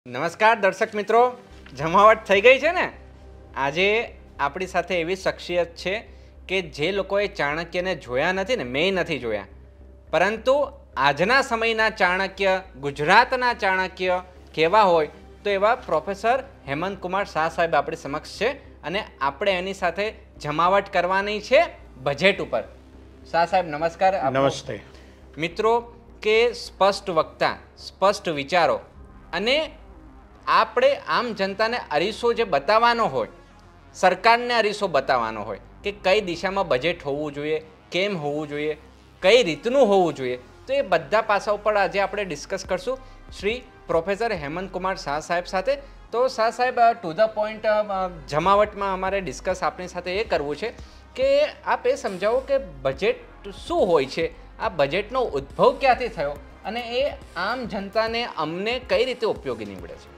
નમસ્કાર દર્શક મિત્રો, જમાવટ થઈ ગઈ છે ને. આજે આપણી સાથે એવી શખ્સિયત છે કે જે લોકોએ ચાણક્યને જોયા નથી ને, મેં નથી જોયા, પરંતુ આજના સમયના ચાણક્ય, ગુજરાતના ચાણક્ય કેવા હોય તો એવા પ્રોફેસર હેમંત કુમાર શાહ સાહેબ આપણી સમક્ષ છે અને આપણે એની સાથે જમાવટ કરવાની છે બજેટ ઉપર. શાહ સાહેબ નમસ્કાર. નમસ્તે મિત્રો, કે સ્પષ્ટ વક્તા, સ્પષ્ટ વિચારો અને આપણે આમ જનતાને અરીસો જે બતાવવાનો હોય, સરકારને અરીસો બતાવવાનો હોય કે કઈ દિશામાં બજેટ હોવું જોઈએ, કેમ હોવું જોઈએ, કઈ રીતનું હોવું જોઈએ, તો એ બધા પાસા ઉપર આજે આપણે ડિસ્કસ કરશું શ્રી પ્રોફેસર હેમંત કુમાર શાહ સાહેબ સાથે. તો શાહ સાહેબ, ટુ ધ પોઈન્ટ જમાવટમાં અમારે ડિસ્કસ આપણી સાથે એ કરવું છે કે આપ એ સમજાવો કે બજેટ શું હોય છે, આ બજેટનો ઉદ્ભવ ક્યાંથી થયો અને એ આમ જનતાને, અમને કઈ રીતે ઉપયોગી નીવડે છે.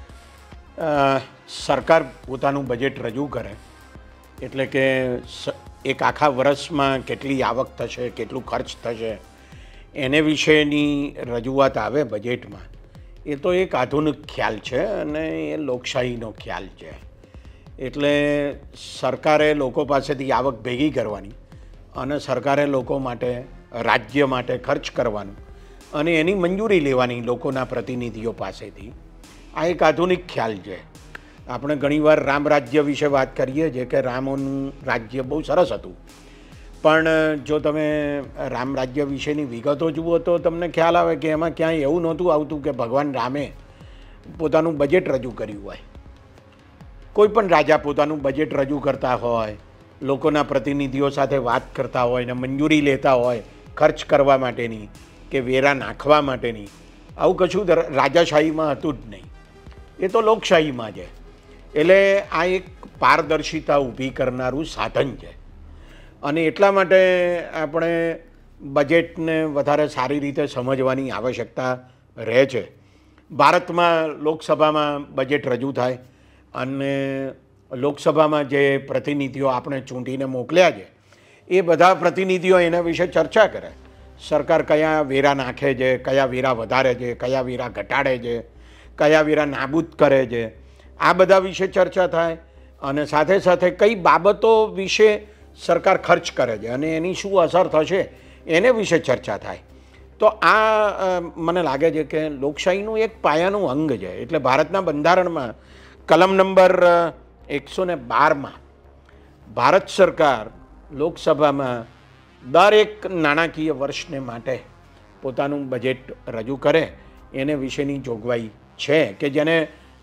સરકાર પોતાનું બજેટ રજૂ કરે એટલે કે એક આખા વર્ષમાં કેટલી આવક થશે, કેટલું ખર્ચ થશે, એને વિશેની રજૂઆત આવે બજેટમાં. એ તો એક આધુનિક ખ્યાલ છે અને એ લોકશાહીનો ખ્યાલ છે. એટલે સરકારે લોકો પાસેથી આવક ભેગી કરવાની અને સરકારે લોકો માટે, રાજ્ય માટે ખર્ચ કરવાનું અને એની મંજૂરી લેવાની લોકોના પ્રતિનિધિઓ પાસેથી. આ એક આધુનિક ખ્યાલ છે. આપણે ઘણીવાર રામ રાજ્ય વિશે વાત કરીએ છીએ કે રામનું રાજ્ય બહુ સરસ હતું, પણ જો તમે રામ રાજ્ય વિશેની વિગતો જુઓ તો તમને ખ્યાલ આવે કે એમાં ક્યાંય એવું નહોતું આવતું કે ભગવાન રામે પોતાનું બજેટ રજૂ કર્યું હોય. કોઈ પણ રાજા પોતાનું બજેટ રજૂ કરતા હોય, લોકોના પ્રતિનિધિઓ સાથે વાત કરતા હોય ને મંજૂરી લેતા હોય ખર્ચ કરવા માટેની કે વેરા નાખવા માટેની, આવું કશું રાજાશાહીમાં હતું જ નહીં. એ તો લોકશાહીમાં છે. એટલે આ એક પારદર્શિતા ઊભી કરનારું સાધન છે અને એટલા માટે આપણે બજેટને વધારે સારી રીતે સમજવાની આવશ્યકતા રહે છે. ભારતમાં લોકસભામાં બજેટ રજૂ થાય અને લોકસભામાં જે પ્રતિનિધિઓ આપણે ચૂંટીને મોકલ્યા છે એ બધા પ્રતિનિધિઓ એના વિશે ચર્ચા કરે. સરકાર કયા વેરા નાખે છે, કયા વેરા વધારે છે, કયા વેરા ઘટાડે છે, કયા વેરા નાબૂદ કરે છે, આ બધા વિશે ચર્ચા થાય અને સાથે સાથે કઈ બાબતો વિશે સરકાર ખર્ચ કરે છે અને એની શું અસર થશે એને વિશે ચર્ચા થાય. તો આ મને લાગે છે કે લોકશાહીનું એક પાયાનું અંગ છે. એટલે ભારતના બંધારણમાં કલમ નંબર 112માં ભારત સરકાર લોકસભામાં દરેક નાણાકીય વર્ષને માટે પોતાનું બજેટ રજૂ કરે એને વિશેની જોગવાઈ છે કે જેને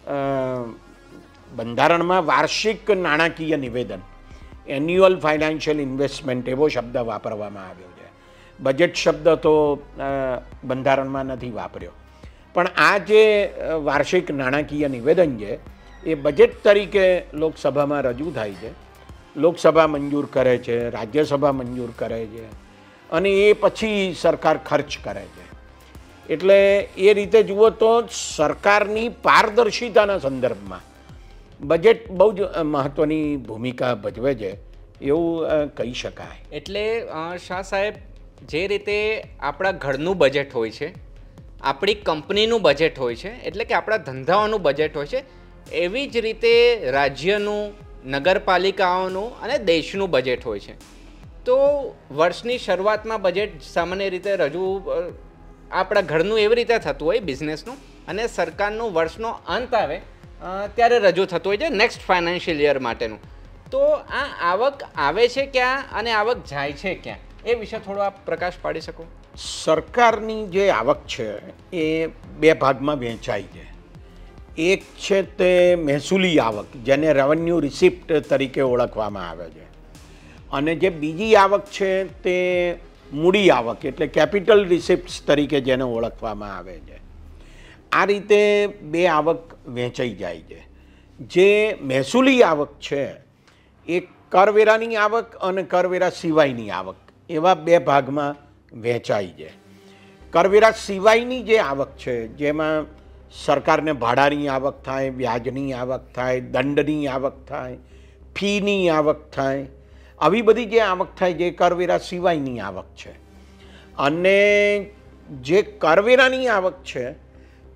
બંધારણમાં વાર્ષિક નાણાકીય નિવેદન, એન્યુઅલ ફાઇનાન્શિયલ ઇન્વેસ્ટમેન્ટ એવો શબ્દ વાપરવામાં આવ્યો છે. બજેટ શબ્દ તો બંધારણમાં નથી વાપર્યો, પણ આ જે વાર્ષિક નાણાકીય નિવેદન છે એ બજેટ તરીકે લોકસભામાં રજૂ થાય છે. લોકસભા મંજૂર કરે છે, રાજ્યસભા મંજૂર કરે છે અને એ પછી સરકાર ખર્ચ કરે છે. એટલે એ રીતે જુઓ તો સરકારની પારદર્શિતાના સંદર્ભમાં બજેટ બહુ જ મહત્ત્વની ભૂમિકા ભજવે છે એવું કહી શકાય. એટલે શાહ સાહેબ, જે રીતે આપણા ઘરનું બજેટ હોય છે, આપણી કંપનીનું બજેટ હોય છે, એટલે કે આપણા ધંધાઓનું બજેટ હોય છે, એવી જ રીતે રાજ્યનું, નગરપાલિકાઓનું અને દેશનું બજેટ હોય છે. તો વર્ષની શરૂઆતમાં બજેટ સામાન્ય રીતે રજૂ આપણા ઘરનું એવી રીતે થતું હોય, બિઝનેસનું, અને સરકારનું વર્ષનો અંત આવે ત્યારે રજૂ થતું હોય છે નેક્સ્ટ ફાઇનાન્શિયલ યર માટેનું. તો આ આવક આવે છે ક્યાં અને આવક જાય છે ક્યાં, એ વિશે થોડો આપ પ્રકાશ પાડી શકો. સરકારની જે આવક છે એ બે ભાગમાં વહેંચાય છે. એક છે તે મહેસૂલી આવક, જેને રેવન્યુ રિસિપ્ટ તરીકે ઓળખવામાં આવે છે, અને જે બીજી આવક છે તે મૂડી આવક એટલે કેપિટલ રિસિપ્ટ્સ તરીકે જેને ઓળખવામાં આવે છે. આ રીતે બે આવક વહેંચાઈ જાય છે. જે મહેસૂલી આવક છે એ કરવેરાની આવક અને કરવેરા સિવાયની આવક એવા બે ભાગમાં વહેંચાય છે. કરવેરા સિવાયની જે આવક છે, જેમાં સરકારને ભાડાની આવક થાય, વ્યાજની આવક થાય, દંડની આવક થાય, ફીની આવક થાય, આવી બધી જે આવક થાય જે કરવેરા સિવાયની આવક છે. અને જે કરવેરાની આવક છે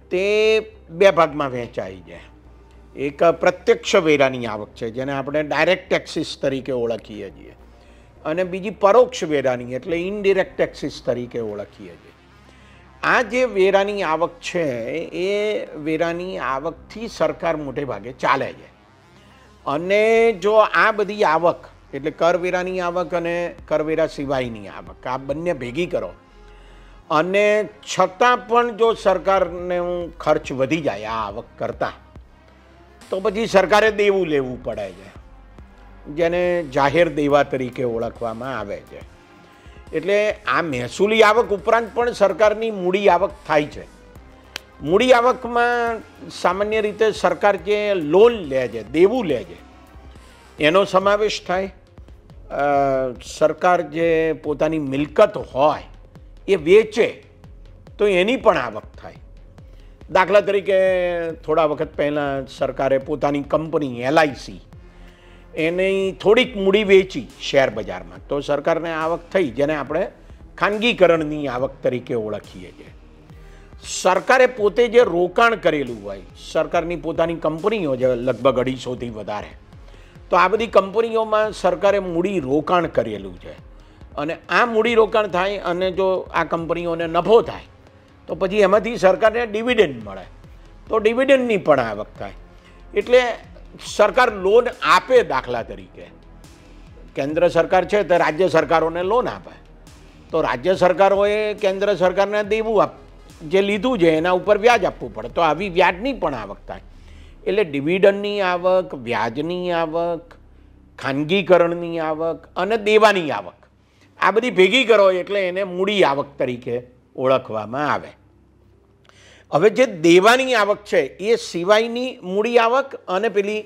તે બે ભાગમાં વહેંચાઈ છે. એક પ્રત્યક્ષ વેરાની આવક છે જેને આપણે ડાયરેક્ટ ટેક્સીસ તરીકે ઓળખીએ છીએ, અને બીજી પરોક્ષ વેરાની એટલે ઇનડિરેક્ટ ટેક્સીસ તરીકે ઓળખીએ છીએ. આ જે વેરાની આવક છે એ વેરાની આવકથી સરકાર મોટે ભાગે ચાલે છે. અને જો આ બધી આવક એટલે કરવેરાની આવક અને કરવેરા સિવાયની આવક આ બંને ભેગી કરો અને છતાં પણ જો સરકારને ખર્ચ વધી જાય આ આવક કરતાં, તો પછી સરકારે દેવું લેવું પડે છે, જેને જાહેર દેવા તરીકે ઓળખવામાં આવે છે. એટલે આ મહેસૂલી આવક ઉપરાંત પણ સરકારની મૂડી આવક થાય છે. મૂડી આવકમાં સામાન્ય રીતે સરકાર જે લોન લે છે, દેવું લે છે, એનો સમાવેશ થાય. સરકાર જે પોતાની મિલકત હોય એ વેચે તો એની પણ આવક થાય. દાખલા તરીકે થોડા વખત પહેલાં સરકારે પોતાની કંપની LIC એની થોડીક મૂડી વેચી શેર બજારમાં, તો સરકારને આવક થઈ, જેને આપણે ખાનગીકરણની આવક તરીકે ઓળખીએ છીએ. સરકારે પોતે જે રોકાણ કરેલું હોય, સરકારની પોતાની કંપનીઓ છે લગભગ 250થી વધારે, તો આ બધી કંપનીઓમાં સરકારે મૂડી રોકાણ કરેલું છે, અને આ મૂડી રોકાણ થાય અને જો આ કંપનીઓને નફો થાય તો પછી એમાંથી સરકારને ડિવિડન્ડ મળે, તો ડિવિડન્ડની પણ આવક થાય. એટલે સરકાર લોન આપે. દાખલા તરીકે કેન્દ્ર સરકાર છે તો રાજ્ય સરકારોને લોન આપે, તો રાજ્ય સરકારોએ કેન્દ્ર સરકારને દેવું જે લીધું છે એના ઉપર વ્યાજ આપવું પડે, તો આવી વ્યાજની પણ આવક થાય. એટલે ડિવિડન્ડની આવક, વ્યાજની આવક, ખાનગીકરણની આવક અને દેવાની આવક આ બધી ભેગી કરો એટલે એને મૂડી આવક તરીકે ઓળખવામાં આવે. હવે જે દેવાની આવક છે એ સિવાયની મૂડી આવક અને પેલી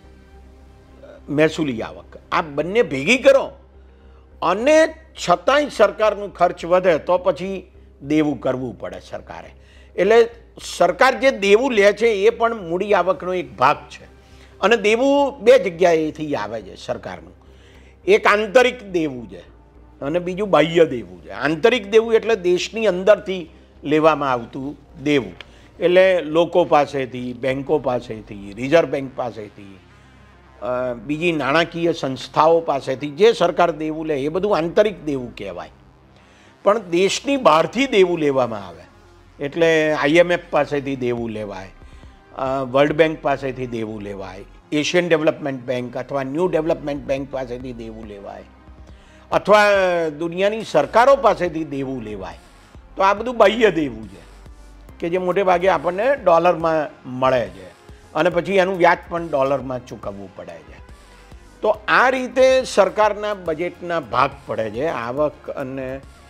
મહેસૂલી આવક આ બંને ભેગી કરો અને છતાંય સરકારનું ખર્ચ વધે તો પછી દેવું કરવું પડે સરકારે. એટલે સરકાર જે દેવું લે છે એ પણ મૂડી આવકનો એક ભાગ છે. અને દેવું બે જગ્યાએથી આવે છે સરકારનું. એક આંતરિક દેવું છે અને બીજું બાહ્ય દેવું છે. આંતરિક દેવું એટલે દેશની અંદરથી લેવામાં આવતું દેવું, એટલે લોકો પાસેથી, બેન્કો પાસેથી, રિઝર્વ બેન્ક પાસેથી, બીજી નાણાકીય સંસ્થાઓ પાસેથી જે સરકાર દેવું લે એ બધું આંતરિક દેવું કહેવાય. પણ દેશની બહારથી દેવું લેવામાં આવે એટલે IMF પાસેથી દેવું લેવાય, વર્લ્ડ બેન્ક પાસેથી દેવું લેવાય, એશિયન ડેવલપમેન્ટ બેન્ક અથવા ન્યૂ ડેવલપમેન્ટ બેન્ક પાસેથી દેવું લેવાય, અથવા દુનિયાની સરકારો પાસેથી દેવું લેવાય. તો આ બધું બાહ્ય દેવું છે કે જે મોટે ભાગે આપણને ડોલરમાં મળે છે અને પછી એનું વ્યાજ પણ ડોલરમાં ચૂકવવું પડે છે. તો આ રીતે સરકારના બજેટના ભાગ પડે છે આવક અને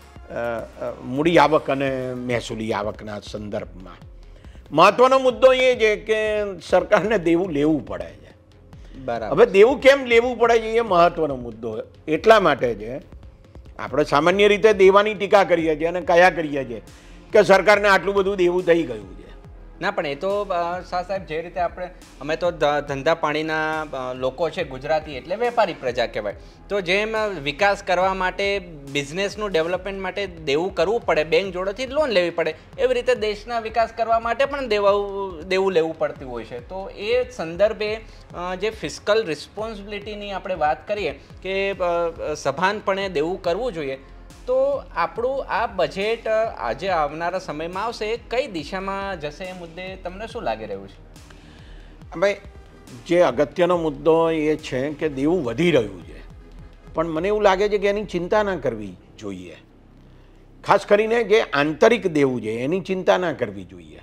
મૂડી આવક અને મહેસૂલી આવકના સંદર્ભમાં. મહત્વનો મુદ્દો એ છે કે સરકારને દેવું લેવું પડે છે. બરાબર. હવે દેવું કેમ લેવું પડે છે એ મહત્વનો મુદ્દો એટલા માટે છે. આપણે સામાન્ય રીતે દેવાની ટીકા કરીએ છીએ અને કયા કરીએ છીએ કે સરકારને આટલું બધું દેવું થઈ ગયું છે. ના, પણ એ તો શાહ સાહેબ જે રીતે અમે તો ધંધા પાણીના લોકો છે, ગુજરાતી એટલે વેપારી પ્રજા કહેવાય, તો જેમ વિકાસ કરવા માટે, બિઝનેસનું ડેવલપમેન્ટ માટે દેવું કરવું પડે, બેંક જોડેથી લોન લેવી પડે, એવી રીતે દેશના વિકાસ કરવા માટે પણ દેવું લેવું પડતું હોય છે. તો એ સંદર્ભે જે ફિસ્કલ રિસ્પોન્સિબિલિટીની આપણે વાત કરીએ કે સભાનપણે દેવું કરવું જોઈએ, તો આપણું આ બજેટ આજે આવનારા સમયમાં આવશે કઈ દિશામાં જશે એ મુદ્દે તમને શું લાગી રહ્યું છે? ભાઈ, જે અગત્યનો મુદ્દો એ છે કે દેવું વધી રહ્યું છે, પણ મને એવું લાગે છે કે એની ચિંતા ના કરવી જોઈએ. ખાસ કરીને જે આંતરિક દેવું છે એની ચિંતા ના કરવી જોઈએ.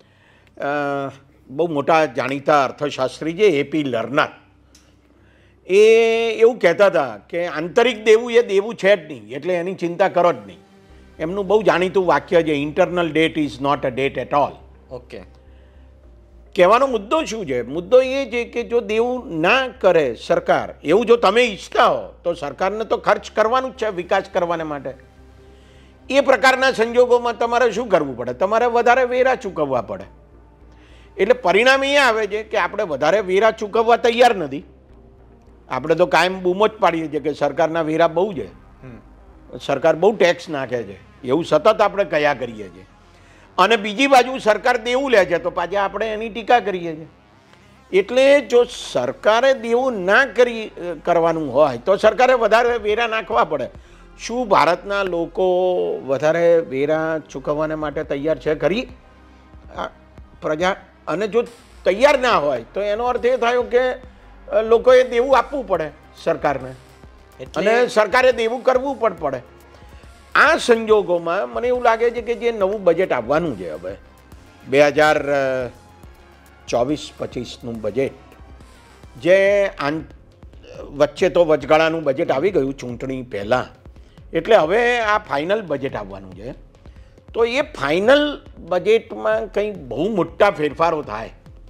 બહુ મોટા જાણીતા અર્થશાસ્ત્રી છે AP લર્નર, એ એવું કહેતા હતા કે આંતરિક દેવું એ દેવું છે જ નહીં, એટલે એની ચિંતા કરો જ નહીં. એમનું બહુ જાણીતું વાક્ય છે, internal debt is not a debt at all. Okay. કહેવાનો મુદ્દો શું છે? મુદ્દો એ છે કે જો દેવું ના કરે સરકાર, એવું જો તમે ઈચ્છતા હો તો સરકારને તો ખર્ચ કરવાનું જ છે વિકાસ કરવાને માટે. એ પ્રકારના સંજોગોમાં તમારે શું કરવું પડે? તમારે વધારે વેરા ચૂકવવા પડે. એટલે પરિણામ એ આવે છે કે આપણે વધારે વેરા ચૂકવવા તૈયાર નથી. આપણે તો કાયમ બૂમો જ પાડીએ છીએ કે સરકારના વેરા બહુ છે, સરકાર બહુ ટેક્સ નાખે છે, એવું સતત આપણે કયા કરીએ છીએ. અને બીજી બાજુ સરકાર દેવું લે છે તો પાછા આપણે એની ટીકા કરીએ છીએ. એટલે જો સરકારે દેવું ના કરવાનું હોય તો સરકારે વધારે વેરા નાખવા પડે. શું ભારતના લોકો વધારે વેરા ચૂકવવાને માટે તૈયાર છે ખરી પ્રજા? અને જો તૈયાર ના હોય તો એનો અર્થ એ થયો કે લોકોએ દેવું આપવું પડે સરકારને, અને સરકારે દેવું કરવું પણ પડે. આ સંજોગોમાં મને એવું લાગે છે કે જે નવું બજેટ આવવાનું છે હવે 2024-25નું બજેટ, જે વચ્ચે તો વચગાળાનું બજેટ આવી ગયું ચૂંટણી પહેલાં, એટલે હવે આ ફાઇનલ બજેટ આવવાનું છે. તો એ ફાઇનલ બજેટમાં કંઈ બહુ મોટા ફેરફારો થાય,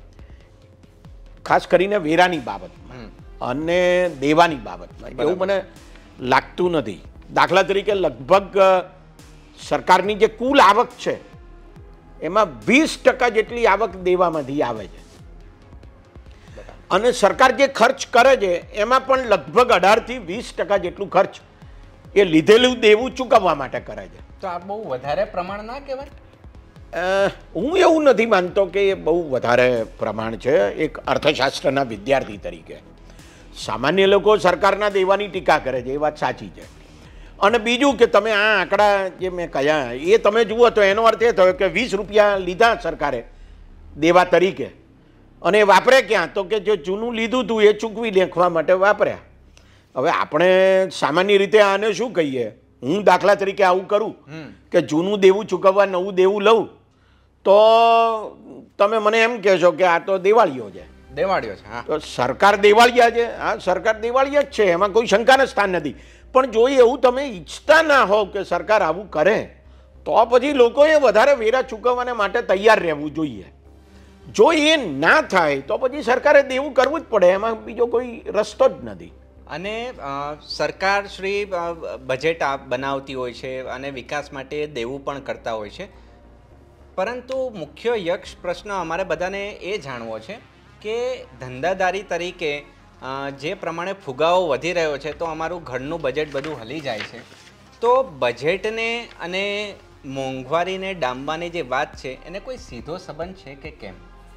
ખાસ કરીને વેરાની બાબતમાં અને દેવાની બાબતમાં, એવું મને લાગતું નથી. દાખલા તરીકે લગભગ સરકારની જે કુલ આવક છે એમાં 20% જેટલી આવક દેવામાંથી આવે છે, અને સરકાર જે ખર્ચ કરે છે એમાં પણ લગભગ 18 થી 20% જેટલું ખર્ચ એ લીધેલું દેવું ચૂકવવા માટે કરે છે. તો આ બહુ વધારે પ્રમાણ ના કહેવાય? હું એવું નથી માનતો કે એ બહુ વધારે પ્રમાણ છે. એક અર્થશાસ્ત્રના વિદ્યાર્થી તરીકે સામાન્ય લોકો સરકારના દેવાની ટીકા કરે છે, એ વાત સાચી છે. અને બીજું કે તમે આ આંકડા જે મેં કહ્યા એ તમે જુઓ તો એનો અર્થ એ થયો કે 20 રૂપિયા લીધા સરકારે દેવા તરીકે, અને વાપરે ક્યાં? તો કે જે જૂનું લીધું હતું એ ચૂકવી નાખવા માટે વાપર્યા. હવે આપણે સામાન્ય રીતે આને શું કહીએ? હું દાખલા તરીકે આવું કરું કે જૂનું દેવું ચૂકવવા નવું દેવું લઉં તો તમે મને એમ કહેશો કે આ તો દેવાળીઓ છે. દેવાળીઓ છે, હા. તો સરકાર દેવાળિયા છે, હા, સરકાર દેવાળિયા જ છે, એમાં કોઈ શંકાનું સ્થાન નથી. પણ જો એવું તમે ઈચ્છતા ના હોવ કે સરકાર આવું કરે તો પછી લોકોએ વધારે વેરા ચૂકવવાને માટે તૈયાર રહેવું જોઈએ. જો એ ના થાય તો પછી સરકારે દેવું કરવું જ પડે, એમાં બીજો કોઈ રસ્તો જ નથી. અને સરકાર શ્રી બજેટ બનાવતી હોય છે અને વિકાસ માટે દેવું પણ કરતા હોય છે, પરંતુ મુખ્ય યક્ષ પ્રશ્ન અમારે બધાને એ જાણવો છે કે ધંધાદારી તરીકે જે પ્રમાણે ફુગાવો વધી રહ્યો છે તો અમારું ઘરનું બજેટ બધું હલી જાય છે, તો બજેટને અને મોંઘવારીને ડામવાની જે વાત છે એને કોઈ સીધો સંબંધ છે કે કેમ?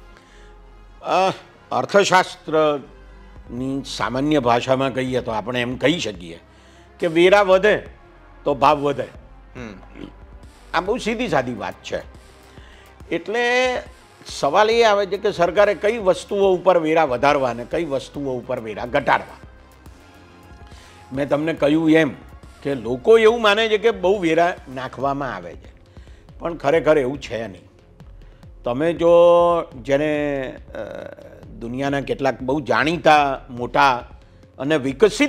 અર્થશાસ્ત્રની સામાન્ય ભાષામાં કહીએ તો આપણે એમ કહી શકીએ કે વેરા વધે તો ભાવ વધે. આ બહુ સીધી સાદી વાત છે. એટલે સવાલ એ આવે છે કે સરકારે કઈ વસ્તુઓ ઉપર વેરા વધારવા અને કઈ વસ્તુઓ ઉપર વેરા ઘટાડવા. મેં તમને કહ્યું એમ કે લોકો એવું માને છે કે બહુ વેરા નાખવામાં આવે છે, પણ ખરેખર એવું છે નહીં. તમે જો જેને દુનિયાના કેટલાક બહુ જાણીતા મોટા અને વિકસિત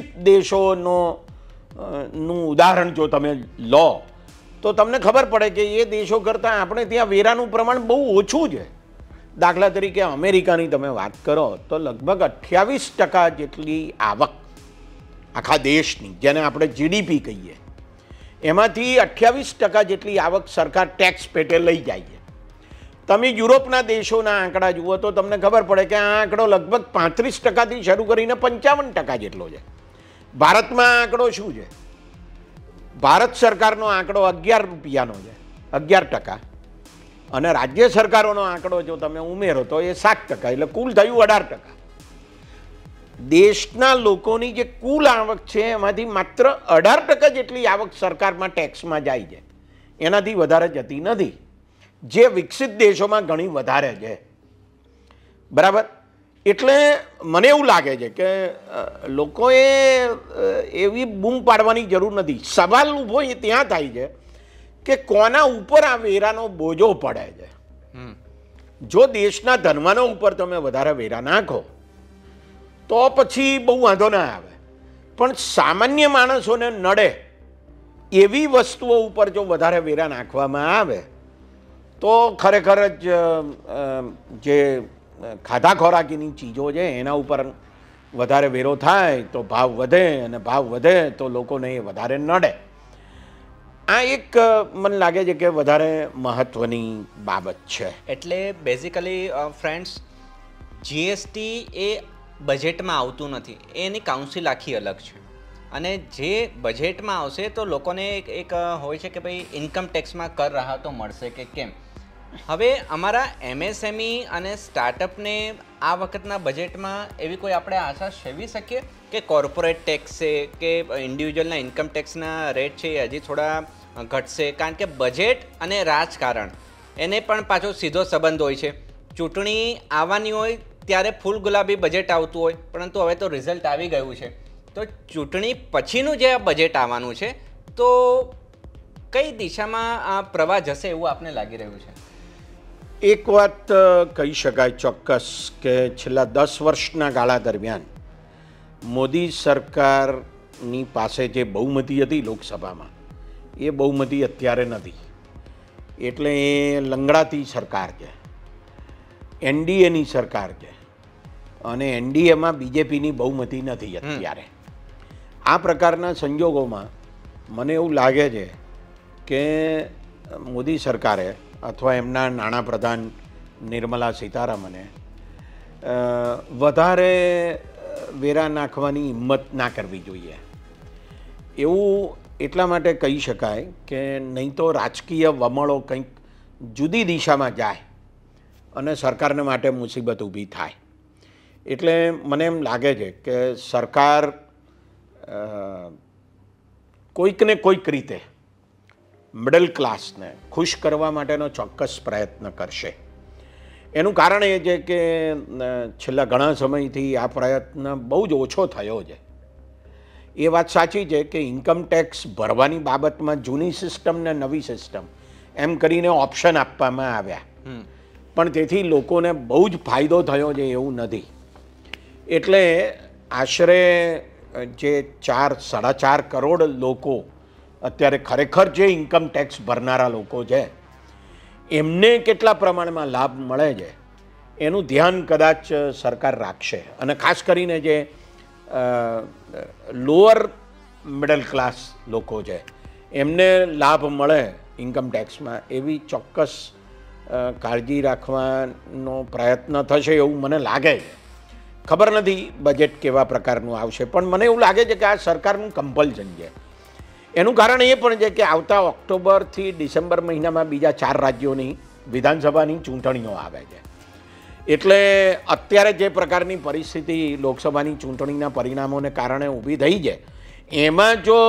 દેશોનું ઉદાહરણ જો તમે લો તો તમને ખબર પડે કે એ દેશો કરતાં આપણે ત્યાં વેરાનું પ્રમાણ બહુ ઓછું છે. દાખલા તરીકે અમેરિકાની તમે વાત કરો તો લગભગ 28% જેટલી આવક આખા દેશની, જેને આપણે જીડીપી કહીએ, એમાંથી 28% જેટલી આવક સરકાર ટેક્સ પેટે લઈ જાય છે. તમે યુરોપના દેશોના આંકડા જુઓ તો તમને ખબર પડે કે આ આંકડો લગભગ 35%થી શરૂ કરીને 55% જેટલો છે. ભારતમાં આંકડો શું છે? ભારત સરકારનો આંકડો 11 રૂપિયાનો છે, 11%, અને રાજ્ય સરકારોનો આંકડો જો તમે ઉમેરો તો એ 7%, એટલે કુલ થયું 18%. દેશના લોકોની જે કુલ આવક છે એમાંથી માત્ર 18% જેટલી આવક સરકારમાં ટેક્સમાં જાય છે, એનાથી વધારે જતી નથી, જે વિકસિત દેશોમાં ઘણી વધારે છે. બરાબર? એટલે મને એવું લાગે છે કે લોકોએ એવી બૂમ પાડવાની જરૂર નથી. સવાલ ઊભો એ ત્યાં થાય છે કે કોના ઉપર આ વેરાનો બોજો પડે છે. જો દેશના ધનવાનો ઉપર તમે વધારે વેરા નાખો તો પછી બહુ વાંધો ના આવે, પણ સામાન્ય માણસોને નડે એવી વસ્તુઓ ઉપર જો વધારે વેરા નાખવામાં આવે તો ખરેખર જ જે ખાધા ખોરાકીની ચીજો છે એના ઉપર વધારે વેરો થાય તો ભાવ વધે, અને ભાવ વધે તો લોકોને એ વધારે નડે. આ એક મને લાગે છે કે વધારે મહત્વની બાબત છે. એટલે બેઝિકલી ફ્રેન્ડ્સ, જીએસટી એ બજેટમાં આવતું નથી, એની કાઉન્સિલ આખી અલગ છે, અને જે બજેટમાં આવશે તો લોકોને એક હોય છે કે ભાઈ ઇન્કમ ટેક્સમાં કર રાહતો મળશે કે કેમ, હવે અમારા MSME અને સ્ટાર્ટઅપને આ વખતના બજેટમાં એવી કોઈ આપણે આશા સેવી શકીએ કે કોર્પોરેટ ટેક્સ છે કે ઇન્ડિવિજ્યુઅલના ઇન્કમ ટેક્સના રેટ છે એ હજી થોડા ઘટશે? કારણ કે બજેટ અને રાજકારણ એને પણ પાછો સીધો સંબંધ હોય છે. ચૂંટણી આવવાની હોય ત્યારે ફૂલ ગુલાબી બજેટ આવતું હોય, પરંતુ હવે તો રિઝલ્ટ આવી ગયું છે. તો ચૂંટણી પછીનું જે બજેટ આવવાનું છે, તો કઈ દિશામાં આ પ્રવાહ જશે એવું આપને લાગી રહ્યું છે? એક વાત કહી શકાય ચોક્કસ કે છેલ્લા 10 વર્ષના ગાળા દરમિયાન મોદી સરકારની પાસે જે બહુમતી હતી લોકસભામાં, એ બહુમતી અત્યારે નથી. એટલે એ લંગડાતી સરકાર છે, NDAની સરકાર છે, અને NDAમાં BJPની બહુમતી નથી અત્યારે. આ પ્રકારના સંજોગોમાં મને એવું લાગે છે કે મોદી સરકારે અથવા એમના નાણાપ્રધાન નિર્મલા સીતારામને વધારે વેરા નાખવાની હિંમત ના કરવી જોઈએ. એવું એટલા માટે કહી શકાય કે નહીં તો રાજકીય વમળો કંઈક જુદી દિશામાં જાય અને સરકારને માટે મુસીબત ઊભી થાય. એટલે મને એમ લાગે છે કે સરકાર કોઈકને કોઈક રીતે મિડલ ક્લાસને ખુશ કરવા માટેનો ચોક્કસ પ્રયત્ન કરશે. એનું કારણ એ છે કે છેલ્લા ઘણા સમયથી આ પ્રયત્ન બહુ જ ઓછો થયો છે. એ વાત સાચી છે કે ઇન્કમ ટેક્સ ભરવાની બાબતમાં જૂની સિસ્ટમ ને નવી સિસ્ટમ એમ કરીને ઓપ્શન આપવામાં આવ્યા, પણ તેથી લોકોને બહુ જ ફાયદો થયો છે એવું નથી. એટલે આશરે જે 4-4.5 કરોડ લોકો અત્યારે ખરેખર જે ઇન્કમ ટેક્સ ભરનારા લોકો છે, એમને કેટલા પ્રમાણમાં લાભ મળે છે એનું ધ્યાન કદાચ સરકાર રાખશે. અને ખાસ કરીને જે લોઅર મિડલ ક્લાસ લોકો છે એમને લાભ મળે ઇન્કમ ટેક્સમાં એવી ચોક્કસ કાળજી રાખવાનો પ્રયત્ન થશે એવું મને લાગે છે. ખબર નથી બજેટ કેવા પ્રકારનું આવશે, પણ મને એવું લાગે છે કે આ સરકારનું કમ્પલ્શન છે. એનું કારણ એ પણ છે કે આવતા ઓક્ટોબરથી ડિસેમ્બર મહિનામાં બીજા 4 રાજ્યોની વિધાનસભાની ચૂંટણીઓ આવે છે. એટલે અત્યારે જે પ્રકારની પરિસ્થિતિ લોકસભાની ચૂંટણીના પરિણામોને કારણે ઊભી થઈ છે, એમાં જો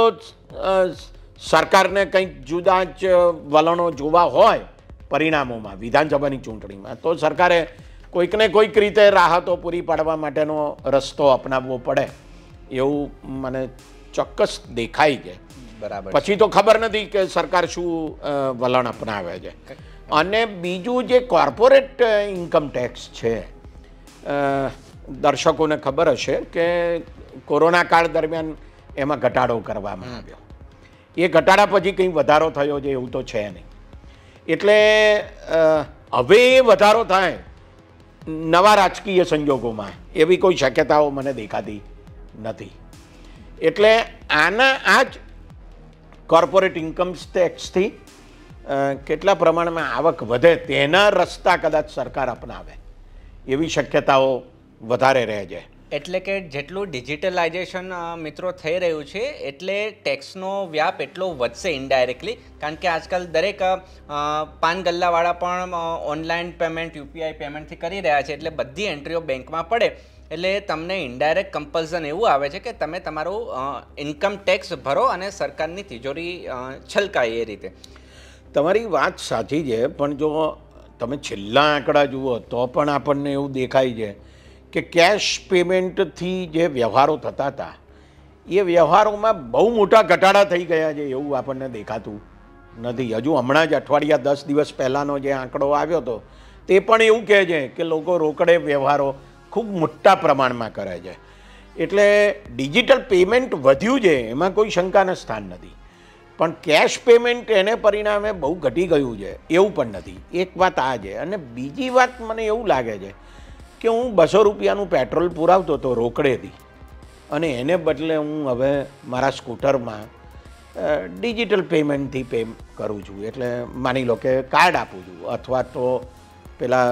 સરકારને કંઈક જુદા જ વલણો જોવા હોય પરિણામોમાં વિધાનસભાની ચૂંટણીમાં, તો સરકારે કોઈકને કોઈક રીતે રાહતો પૂરી પાડવા માટેનો રસ્તો અપનાવવો પડે એવું મને ચોક્કસ દેખાય છે. બરાબર. પછી તો ખબર નથી કે સરકાર શું વલણ અપનાવે છે. અને બીજું જે કોર્પોરેટ ઇન્કમ ટેક્સ છે, દર્શકોને ખબર હશે કે કોરોના કાળ દરમિયાન એમાં ઘટાડો કરવામાં આવ્યો. એ ઘટાડા પછી કંઈ વધારો થયો છે એવું તો છે નહીં. એટલે હવે એ વધારો થાય નવા રાજકીય સંજોગોમાં એવી કોઈ શક્યતાઓ મને દેખાતી નથી. એટલે આ જ કોર્પોરેટ ઇન્કમ ટેક્સથી કેટલા પ્રમાણમાં આવક વધે તેના રસ્તા કદાચ સરકાર અપનાવે એવી શક્યતાઓ વધારે રહે છે. એટલે કે જેટલું ડિજિટલાઇઝેશન મિત્રો થઈ રહ્યું છે એટલે ટેક્સનો વ્યાપ એટલો વધશે ઇનડાયરેક્ટલી, કારણ કે આજકાલ દરેક પાન ગલ્લાવાળા પણ ઓનલાઈન પેમેન્ટ UPI પેમેન્ટથી કરી રહ્યા છે. એટલે બધી એન્ટ્રીઓ બેંકમાં પડે એટલે તમને ઇનડાયરેક્ટ કમ્પલ્ઝન એવું આવે છે કે તમે તમારું ઇન્કમ ટેક્સ ભરો અને સરકારની તિજોરી છલકાય. એ રીતે તમારી વાત સાચી છે, પણ જો તમે છેલ્લા આંકડા જુઓ તો પણ આપણને એવું દેખાય છે કે કેશ પેમેન્ટથી જે વ્યવહારો થતા હતા એ વ્યવહારોમાં બહુ મોટા ઘટાડા થઈ ગયા છે એવું આપણને દેખાતું નથી. હજુ હમણાં જ અઠવાડિયા 10 દિવસ પહેલાંનો જે આંકડો આવ્યો હતો તે પણ એવું કહે છે કે લોકો રોકડે વ્યવહારો ખૂબ મોટા પ્રમાણમાં કરે છે. એટલે ડિજિટલ પેમેન્ટ વધ્યું છે એમાં કોઈ શંકાના સ્થાન નથી, પણ કેશ પેમેન્ટ એને પરિણામે બહુ ઘટી ગયું છે એવું પણ નથી. એક વાત આ છે. અને બીજી વાત મને એવું લાગે છે કે હું 200 રૂપિયાનું પેટ્રોલ પુરાવતો હતો રોકડેથી, અને એને બદલે હું હવે મારા સ્કૂટરમાં ડિજિટલ પેમેન્ટથી પે કરું છું. એટલે માની લો કે કાર્ડ આપું છું અથવા તો પેલા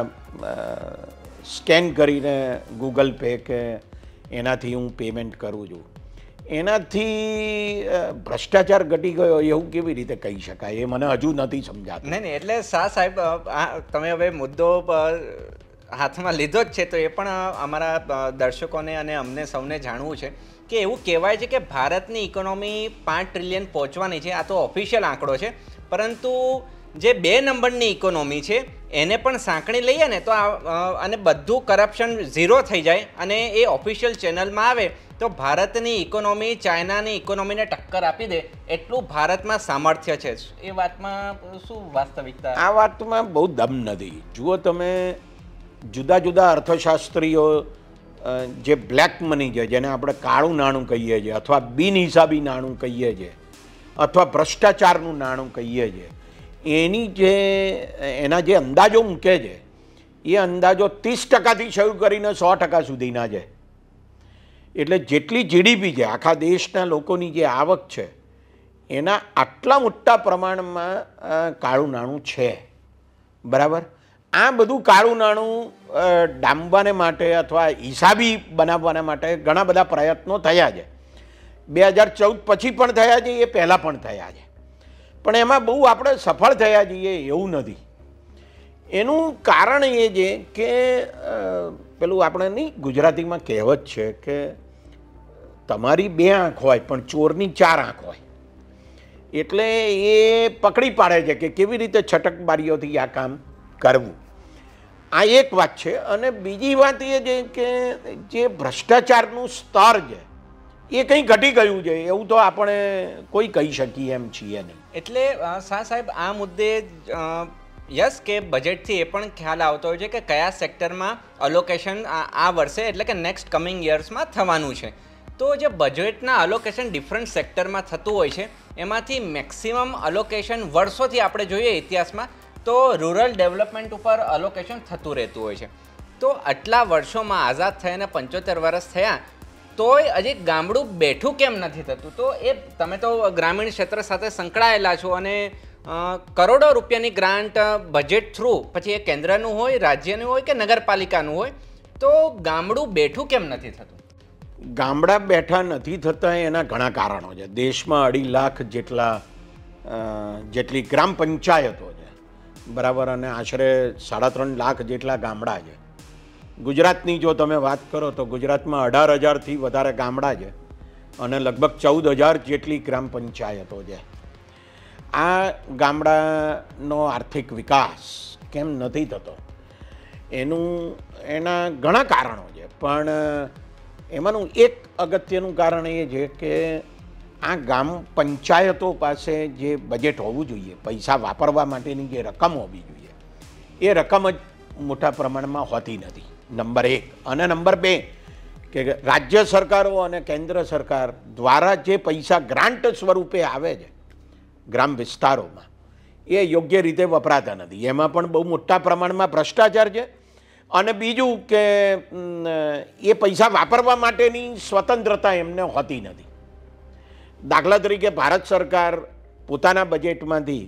સ્કેન કરીને ગૂગલ પે કે એનાથી હું પેમેન્ટ કરું છું. એનાથી ભ્રષ્ટાચાર ઘટી ગયો એવું કેવી રીતે કહી શકાય? એ મને હજુ નથી સમજાતું. નહીં એટલે શાહ સાહેબ તમે હવે મુદ્દો હાથમાં લીધો જ છે તો એ પણ અમારા દર્શકોને અને અમને સૌને જાણવું છે કે એવું કહેવાય છે કે ભારતની ઇકોનોમી 5 ટ્રિલિયન પહોંચવાની છે. આ તો ઓફિશિયલ આંકડો છે, પરંતુ જે 2 નંબરની ઇકોનોમી છે એને પણ સાંકળી લઈએ ને તો અને બધું કરપ્શન ઝીરો થઈ જાય અને એ ઓફિશિયલ ચેનલમાં આવે તો ભારતની ઇકોનોમી ચાઇનાની ઇકોનોમીને ટક્કર આપી દે એટલું ભારતમાં સામર્થ્ય છે. એ વાતમાં શું વાસ્તવિકતા? આ વાતમાં બહુ દમ નથી. જુઓ તમે, જુદા જુદા અર્થશાસ્ત્રીઓ જે બ્લેક મની છે, જેને આપણે કાળું નાણું કહીએ છીએ અથવા બિનહિસાબી નાણું કહીએ છીએ અથવા ભ્રષ્ટાચારનું નાણું કહીએ છીએ, એના જે અંદાજો મૂકે છે એ અંદાજો 30%થી શરૂ કરીને 100% સુધીના છે. એટલે જેટલી જીડીપી છે, આખા દેશના લોકોની જે આવક છે, એના આટલા મોટા પ્રમાણમાં કાળું નાણું છે. બરાબર? આ બધું કાળું નાણું ડામવાને માટે અથવા હિસાબી બનાવવાના માટે ઘણા બધા પ્રયત્નો થયા છે. 2014 પછી પણ થયા છે, એ પહેલાં પણ થયા છે, પણ એમાં બહુ આપણે સફળ થયા છીએ એવું નથી. એનું કારણ એ છે કે પેલું આપણે નહીં, ગુજરાતીમાં કહેવત છે કે તમારી 2 આંખ હોય પણ ચોરની 4 આંખ હોય. એટલે એ પકડી પાડે છે કે કેવી રીતે છટકબારીઓથી આ કામ કરવું. આ એક વાત છે. અને બીજી વાત એ છે કે જે ભ્રષ્ટાચારનું સ્તર છે એ કંઈ ઘટી ગયું છે એવું તો આપણે કોઈ કહી શકીએ એમ છીએ નહીં. એટલે શાહ સાહેબ આ મુદ્દે યસ કે બજેટથી એ પણ ખ્યાલ આવતો હોય છે કે કયા સેક્ટરમાં અલોકેશન આ વર્ષે એટલે કે નેક્સ્ટ કમિંગ યર્સમાં થવાનું છે. તો જે બજેટના અલોકેશન ડિફરન્ટ સેક્ટરમાં થતું હોય છે એમાંથી મેક્સિમમ અલોકેશન વર્ષોથી આપણે જોઈએ ઇતિહાસમાં તો રૂરલ ડેવલપમેન્ટ ઉપર અલોકેશન થતું રહેતું હોય છે. તો આટલા વર્ષોમાં આઝાદ થયાને 75 વર્ષ થયા તોય હજી ગામડું બેઠું કેમ નથી થતું? તો એ તમે તો ગ્રામીણ ક્ષેત્ર સાથે સંકળાયેલા છો અને કરોડો રૂપિયાની ગ્રાન્ટ બજેટ થ્રુ, પછી એ કેન્દ્રનું હોય, રાજ્યનું હોય કે નગરપાલિકાનું હોય, તો ગામડું બેઠું કેમ નથી થતું? ગામડા બેઠા નથી થતા એના ઘણા કારણો છે. દેશમાં 2.5 લાખ જેટલી ગ્રામ પંચાયતો છે, બરાબર, અને આશરે 3.5 લાખ જેટલા ગામડા છે. ગુજરાતની જો તમે વાત કરો તો ગુજરાતમાં 18,000થી વધારે ગામડા છે અને લગભગ 14,000 જેટલી ગ્રામ પંચાયતો છે. આ ગામડાનો આર્થિક વિકાસ કેમ નથી થતો એના ઘણા કારણો છે, પણ એમાંનું એક અગત્યનું કારણ એ છે કે આ ગામ પંચાયતો પાસે જે બજેટ હોવું જોઈએ, પૈસા વાપરવા માટેની જે રકમ હોવી જોઈએ, એ રકમ જ મોટા પ્રમાણમાં હોતી નથી. નંબર 1. અને નંબર 2 કે રાજ્ય સરકારો અને કેન્દ્ર સરકાર દ્વારા જે પૈસા ગ્રાન્ટ સ્વરૂપે આવે છે ગ્રામ વિસ્તારોમાં, એ યોગ્ય રીતે વપરાતા નથી. એમાં પણ બહુ મોટા પ્રમાણમાં ભ્રષ્ટાચાર છે. અને બીજું કે એ પૈસા વાપરવા માટેની સ્વતંત્રતા એમને હોતી નથી. દાખલા તરીકે ભારત સરકાર પોતાના બજેટમાંથી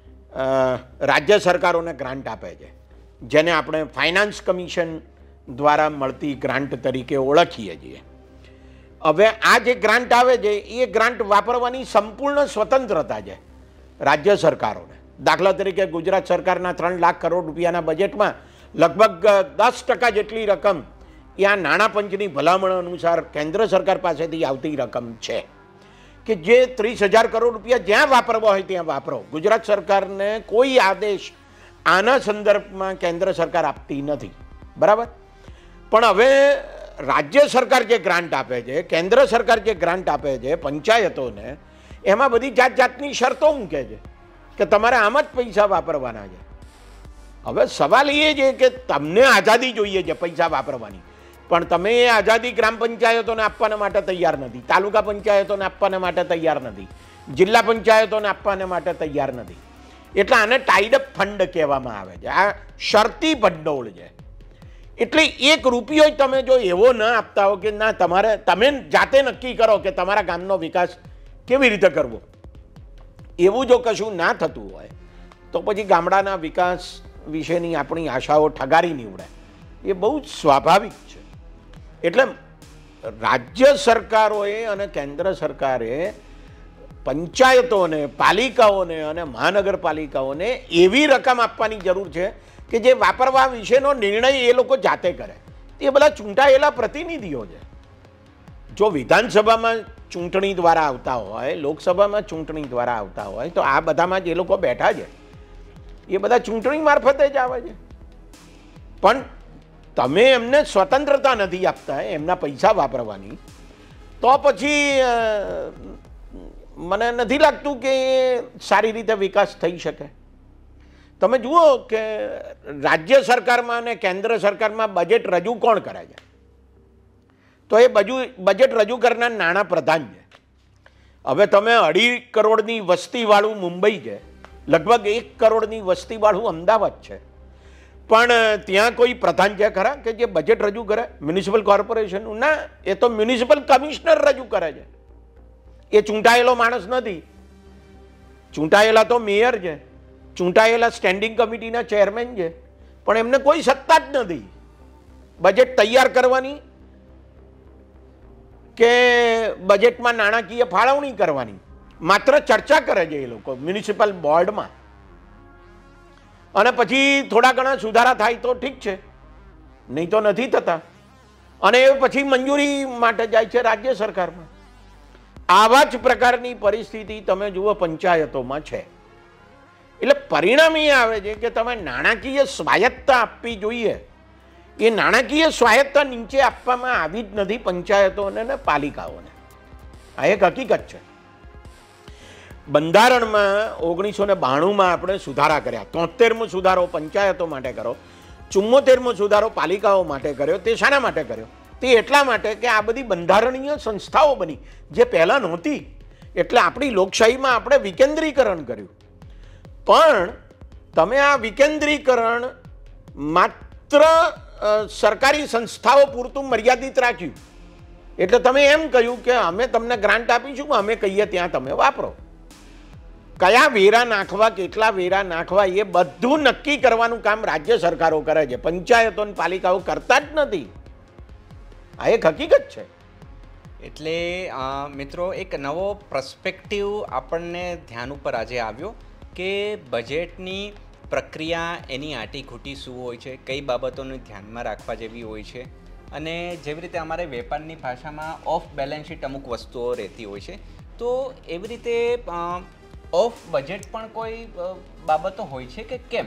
રાજ્ય સરકારોને ગ્રાન્ટ આપે છે, જેને આપણે ફાઇનાન્સ કમિશન દ્વારા મળતી ગ્રાન્ટ તરીકે ઓળખીએ છીએ. હવે આ જે ગ્રાન્ટ આવે છે એ ગ્રાન્ટ વાપરવાની સંપૂર્ણ સ્વતંત્રતા છે રાજ્ય સરકારોને. દાખલા તરીકે ગુજરાત સરકારના 3 લાખ કરોડ રૂપિયાના બજેટમાં લગભગ 10% જેટલી રકમ એ આ નાણાં પંચની ભલામણ અનુસાર કેન્દ્ર સરકાર પાસેથી આવતી રકમ છે કે જે 30,000 કરોડ રૂપિયા જ્યાં વાપરવા હોય ત્યાં વાપરો. ગુજરાત સરકારને કોઈ આદેશ આના સંદર્ભમાં કેન્દ્ર સરકાર આપતી નથી, બરાબર. પણ હવે રાજ્ય સરકાર જે ગ્રાન્ટ આપે છે, કેન્દ્ર સરકાર જે ગ્રાન્ટ આપે છે પંચાયતોને, એમાં બધી જાત જાતની શરતો મૂકે છે કે તમારે આમ જ પૈસા વાપરવાના છે. હવે સવાલ એ છે કે તમને આઝાદી જોઈએ છે પૈસા વાપરવાની, પણ તમે એ આઝાદી ગ્રામ પંચાયતોને આપવાના માટે તૈયાર નથી, તાલુકા પંચાયતોને આપવાના માટે તૈયાર નથી, જિલ્લા પંચાયતોને આપવાના માટે તૈયાર નથી. એટલે આને ટાઈડઅપ ફંડ કહેવામાં આવે છે. આ શરતી ભંડોળ છે. એટલે 1 રૂપિયો તમે જો એવો ન આપતા હો કે ના તમે જાતે નક્કી કરો કે તમારા ગામનો વિકાસ કેવી રીતે કરવો, એવું જો કશું ના થતું હોય તો પછી ગામડાના વિકાસ વિશેની આપણી આશાઓ ઠગારી નીવડે, એ બહુ જ સ્વાભાવિક છે. એટલે રાજ્ય સરકારોએ અને કેન્દ્ર સરકારે પંચાયતોને, પાલિકાઓને અને મહાનગરપાલિકાઓને એવી રકમ આપવાની જરૂર છે કે જે વાપરવા વિશેનો નિર્ણય એ લોકો જાતે કરે. એ બધા ચૂંટાયેલા પ્રતિનિધિઓ છે. જો વિધાનસભામાં ચૂંટણી દ્વારા આવતા હોય, લોકસભામાં ચૂંટણી દ્વારા આવતા હોય, તો આ બધામાં જે લોકો બેઠા છે એ બધા ચૂંટણી મારફતે જ આવે છે. પણ તમે એમને સ્વતંત્રતા નથી આપતા એમના પૈસા વાપરવાની, તો પછી મને નથી લાગતું કે સારી રીતે વિકાસ થઈ શકે. તમે જુઓ કે રાજ્ય સરકારમાં અને કેન્દ્ર સરકારમાં બજેટ રજૂ કોણ કરે છે? તો એ બજેટ રજૂ કરનાર નાણાં પ્રધાન છે. હવે તમે 2.5 કરોડની વસ્તીવાળું મુંબઈ છે, લગભગ 1 કરોડની વસ્તીવાળું અમદાવાદ છે, પણ ત્યાં કોઈ પ્રધાન છે ખરા કે જે બજેટ રજૂ કરે મ્યુનિસિપલ કોર્પોરેશનનું? ના, એ તો મ્યુનિસિપલ કમિશનર રજૂ કરે છે. એ ચૂંટાયેલો માણસ નથી. ચૂંટાયેલા તો મેયર છે, ચૂંટાયેલા સ્ટેન્ડિંગ કમિટીના ચેરમેન છે, પણ એમને કોઈ સત્તા જ નથી બજેટ તૈયાર કરવાની કે બજેટમાં નાણાકીય ફાળવણી કરવાની. માત્ર ચર્ચા કરે છે એ લોકો મ્યુનિસિપલ બોર્ડમાં, અને પછી થોડા ઘણા સુધારા થાય તો ઠીક છે, નહીં તો નથી થતા, અને એ પછી મંજૂરી માટે જાય છે રાજ્ય સરકારમાં. આવા જ પ્રકારની પરિસ્થિતિ તમે જુઓ પંચાયતોમાં છે. એટલે પરિણામ એ આવે છે કે તમે નાણાકીય સ્વાયત્તતા આપવી જોઈએ, એ નાણાકીય સ્વાયત્તતા નીચે આપવામાં આવી જ નથી પંચાયતોને અને પાલિકાઓને. આ એક હકીકત છે. બંધારણમાં 1992માં આપણે સુધારા કર્યા. 73મો સુધારો પંચાયતો માટે કર્યો, 74મો સુધારો પાલિકાઓ માટે કર્યો. તે શાના માટે કર્યો? તે એટલા માટે કે આ બધી બંધારણીય સંસ્થાઓ બની જે પહેલાં નહોતી. એટલે આપણી લોકશાહીમાં આપણે વિકેન્દ્રીકરણ કર્યું. પણ તમે આ વિકેન્દ્રીકરણ માત્ર સરકારી સંસ્થાઓ પૂરતું મર્યાદિત રાખ્યું. એટલે તમે એમ કહ્યું કે અમે તમને ગ્રાન્ટ આપીશું, અમે કહીએ ત્યાં તમે વાપરો. કયા વેરા નાખવા, કેટલા વેરા નાખવા, એ બધું નક્કી કરવાનું કામ રાજ્ય સરકારો કરે છે, પંચાયતો અને પાલિકાઓ કરતા જ નથી. આ એક હકીકત છે. એટલે મિત્રો એક નવો પર્સપેક્ટિવ આપણને ધ્યાન ઉપર આજે આવ્યો કે બજેટની પ્રક્રિયા, એની આંટીઘૂંટી શું હોય છે, કઈ બાબતોને ધ્યાનમાં રાખવા જેવી હોય છે, અને જેવી રીતે અમારે વેપારની ભાષામાં ઓફ બેલેન્સ શીટ અમુક વસ્તુઓ રહેતી હોય છે, તો એવી રીતે ઓફ બજેટ પણ કોઈ બાબતો હોય છે કે કેમ?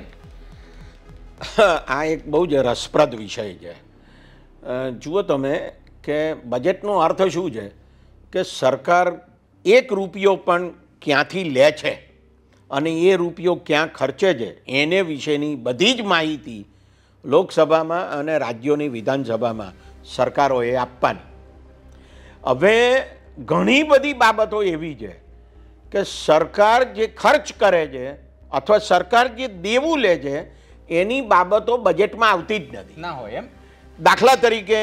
આ એક બહુ જ રસપ્રદ વિષય છે. જુઓ તમે કે બજેટનો અર્થ શું છે કે સરકાર 1 રૂપિયો પણ ક્યાંથી લે છે અને એ રૂપિયો ક્યાં ખર્ચે છે એને વિશેની બધી જ માહિતી લોકસભામાં અને રાજ્યોની વિધાનસભામાં સરકારોએ આપવાની. હવે ઘણી બધી બાબતો એવી છે કે સરકાર જે ખર્ચ કરે છે અથવા સરકાર જે દેવું લે છે એની બાબતો બજેટમાં આવતી જ નથી. ના હોય એમ. દાખલા તરીકે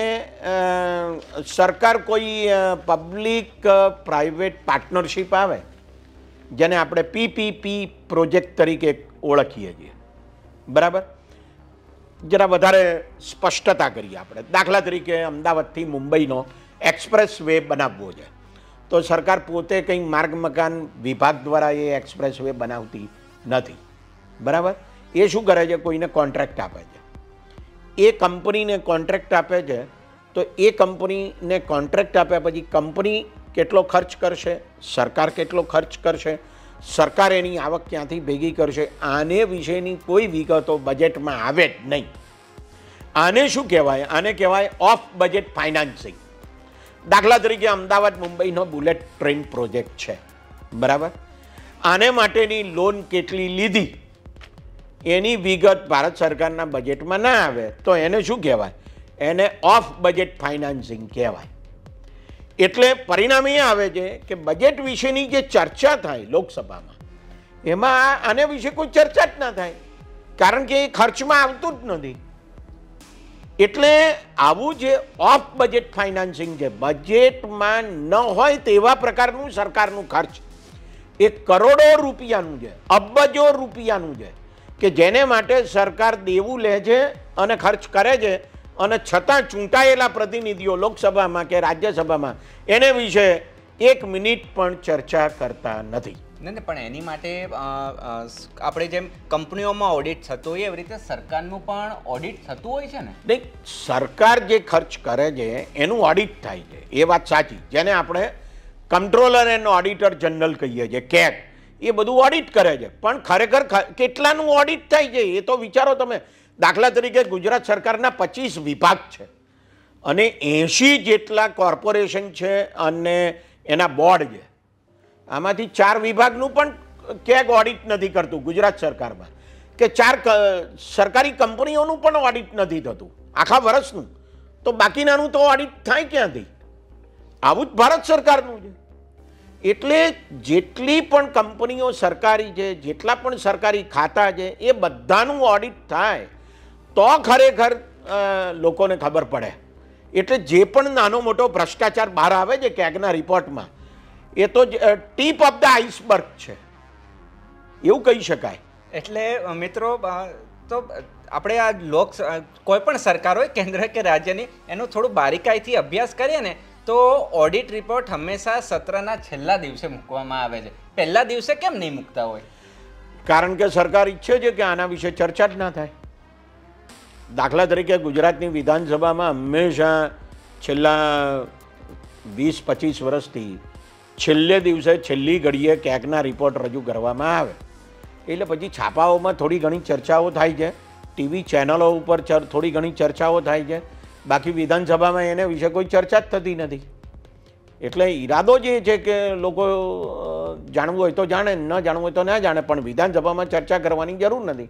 સરકાર કોઈ પબ્લિક પ્રાઇવેટ પાર્ટનરશિપ આવે, જેને આપણે PPP પ્રોજેક્ટ તરીકે ઓળખીએ છીએ, બરાબર? જરા વધારે સ્પષ્ટતા કરીએ આપણે. દાખલા તરીકે અમદાવાદથી મુંબઈનો એક્સપ્રેસ વે બનાવવો છે, તો સરકાર પોતે કંઈ માર્ગ મકાન વિભાગ દ્વારા એ એક્સપ્રેસ વે બનાવતી નથી, બરાબર? એ શું કરે છે? કોઈને કોન્ટ્રાક્ટ આપે છે. એ કંપનીને કોન્ટ્રાક્ટ આપે છે, તો એ કંપનીને કોન્ટ્રાક્ટ આપ્યા પછી કંપની કેટલો ખર્ચ કરશે, સરકાર કેટલો ખર્ચ કરશે, સરકાર એની આવક ક્યાંથી ભેગી કરશે, આને વિશેની કોઈ વિગતો બજેટમાં આવે જ નહીં. આને શું કહેવાય? આને કહેવાય ઓફ બજેટ ફાઇનાન્સિંગ. દાખલા તરીકે અમદાવાદ મુંબઈનો બુલેટ ટ્રેન પ્રોજેક્ટ છે, બરાબર? આને માટેની લોન કેટલી લીધી એની વિગત ભારત સરકારના બજેટમાં ના આવે તો એને શું કહેવાય? એને ઓફ બજેટ ફાઇનાન્સિંગ કહેવાય. એટલે પરિણામ એ આવે છે કે બજેટ વિશેની જે ચર્ચા થાય લોકસભામાં, એમાં આને વિશે કોઈ ચર્ચા જ ના થાય, કારણ કે એ ખર્ચમાં આવતું જ નથી. એટલે આવું જે ઓફ બજેટ ફાઇનાન્સિંગ છે, બજેટમાં ન હોય તેવા પ્રકારનું સરકારનું ખર્ચ, એ કરોડો રૂપિયાનું છે, અબજો રૂપિયાનું છે, કે જેને માટે સરકાર દેવું લે છે અને ખર્ચ કરે છે અને છતાં ચૂંટાયેલા પ્રતિનિધિઓ લોકસભામાં કે રાજ્યસભામાં એને વિશે 1 મિનિટ પણ ચર્ચા કરતા નથી. નહીં પણ એની માટે આપણે જેમ કંપનીઓમાં ઓડિટ થતું હોય એવી રીતે સરકારનું પણ ઓડિટ થતું હોય છે ને? નહીં, સરકાર જે ખર્ચ કરે છે એનું ઓડિટ થાય છે, એ વાત સાચી, જેને આપણે કંટ્રોલર એન્ડ ઓડિટર જનરલ કહીએ છીએ, કેગ, એ બધું ઓડિટ કરે છે. પણ ખરેખર કેટલાનું ઓડિટ થાય છે એ તો વિચારો તમે. દાખલા તરીકે ગુજરાત સરકારના 25 વિભાગ છે અને 80 જેટલા કોર્પોરેશન છે અને એના બોર્ડ છે. આમાંથી 4 વિભાગનું પણ કેગ ઓડિટ નથી કરતું ગુજરાત સરકારમાં, કે 4 સરકારી કંપનીઓનું પણ ઓડિટ નથી થતું આખા વર્ષનું, તો બાકીનાનું તો ઓડિટ થાય ક્યાંથી? આવું જ ભારત સરકારનું છે. એટલે જેટલી પણ કંપનીઓ સરકારી છે, જેટલા પણ સરકારી ખાતા છે, એ બધાનું ઓડિટ થાય તો ખરેખર લોકોને ખબર પડે. એટલે જે પણ નાનો મોટો ભ્રષ્ટાચાર બહાર આવે છે કેગના રિપોર્ટમાં, એ તો ટીપ ઓફ ધ આઈસબર્ગ છે એવું કહી શકાય. એટલે મિત્રો તો આપણે આ કોઈ પણ સરકાર હોય કેન્દ્ર કે રાજ્યની, એનું થોડું બારીકાઈથી અભ્યાસ કરીએ ને તો ઓડિટ રિપોર્ટ હંમેશા સત્રના છેલ્લા દિવસે મૂકવામાં આવે છે. પહેલા દિવસે કેમ નહીં મૂકતા હોય? કારણ કે સરકાર ઈચ્છે છે કે આના વિશે ચર્ચા જ ના થાય. દાખલા તરીકે ગુજરાતની વિધાનસભામાં હંમેશા છેલ્લા 20-25 વર્ષથી છેલ્લે દિવસે છેલ્લી ઘડીએ કેગના રિપોર્ટ રજૂ કરવામાં આવે એટલે પછી છાપાઓમાં થોડી ઘણી ચર્ચાઓ થાય છે, ટીવી ચેનલો ઉપર થોડી ઘણી ચર્ચાઓ થાય છે, બાકી વિધાનસભામાં એને વિશે કોઈ ચર્ચા જ થતી નથી. એટલે ઈરાદો જે છે કે લોકો જાણવું હોય તો જાણે, ન જાણવું હોય તો ના જાણે, પણ વિધાનસભામાં ચર્ચા કરવાની જરૂર નથી.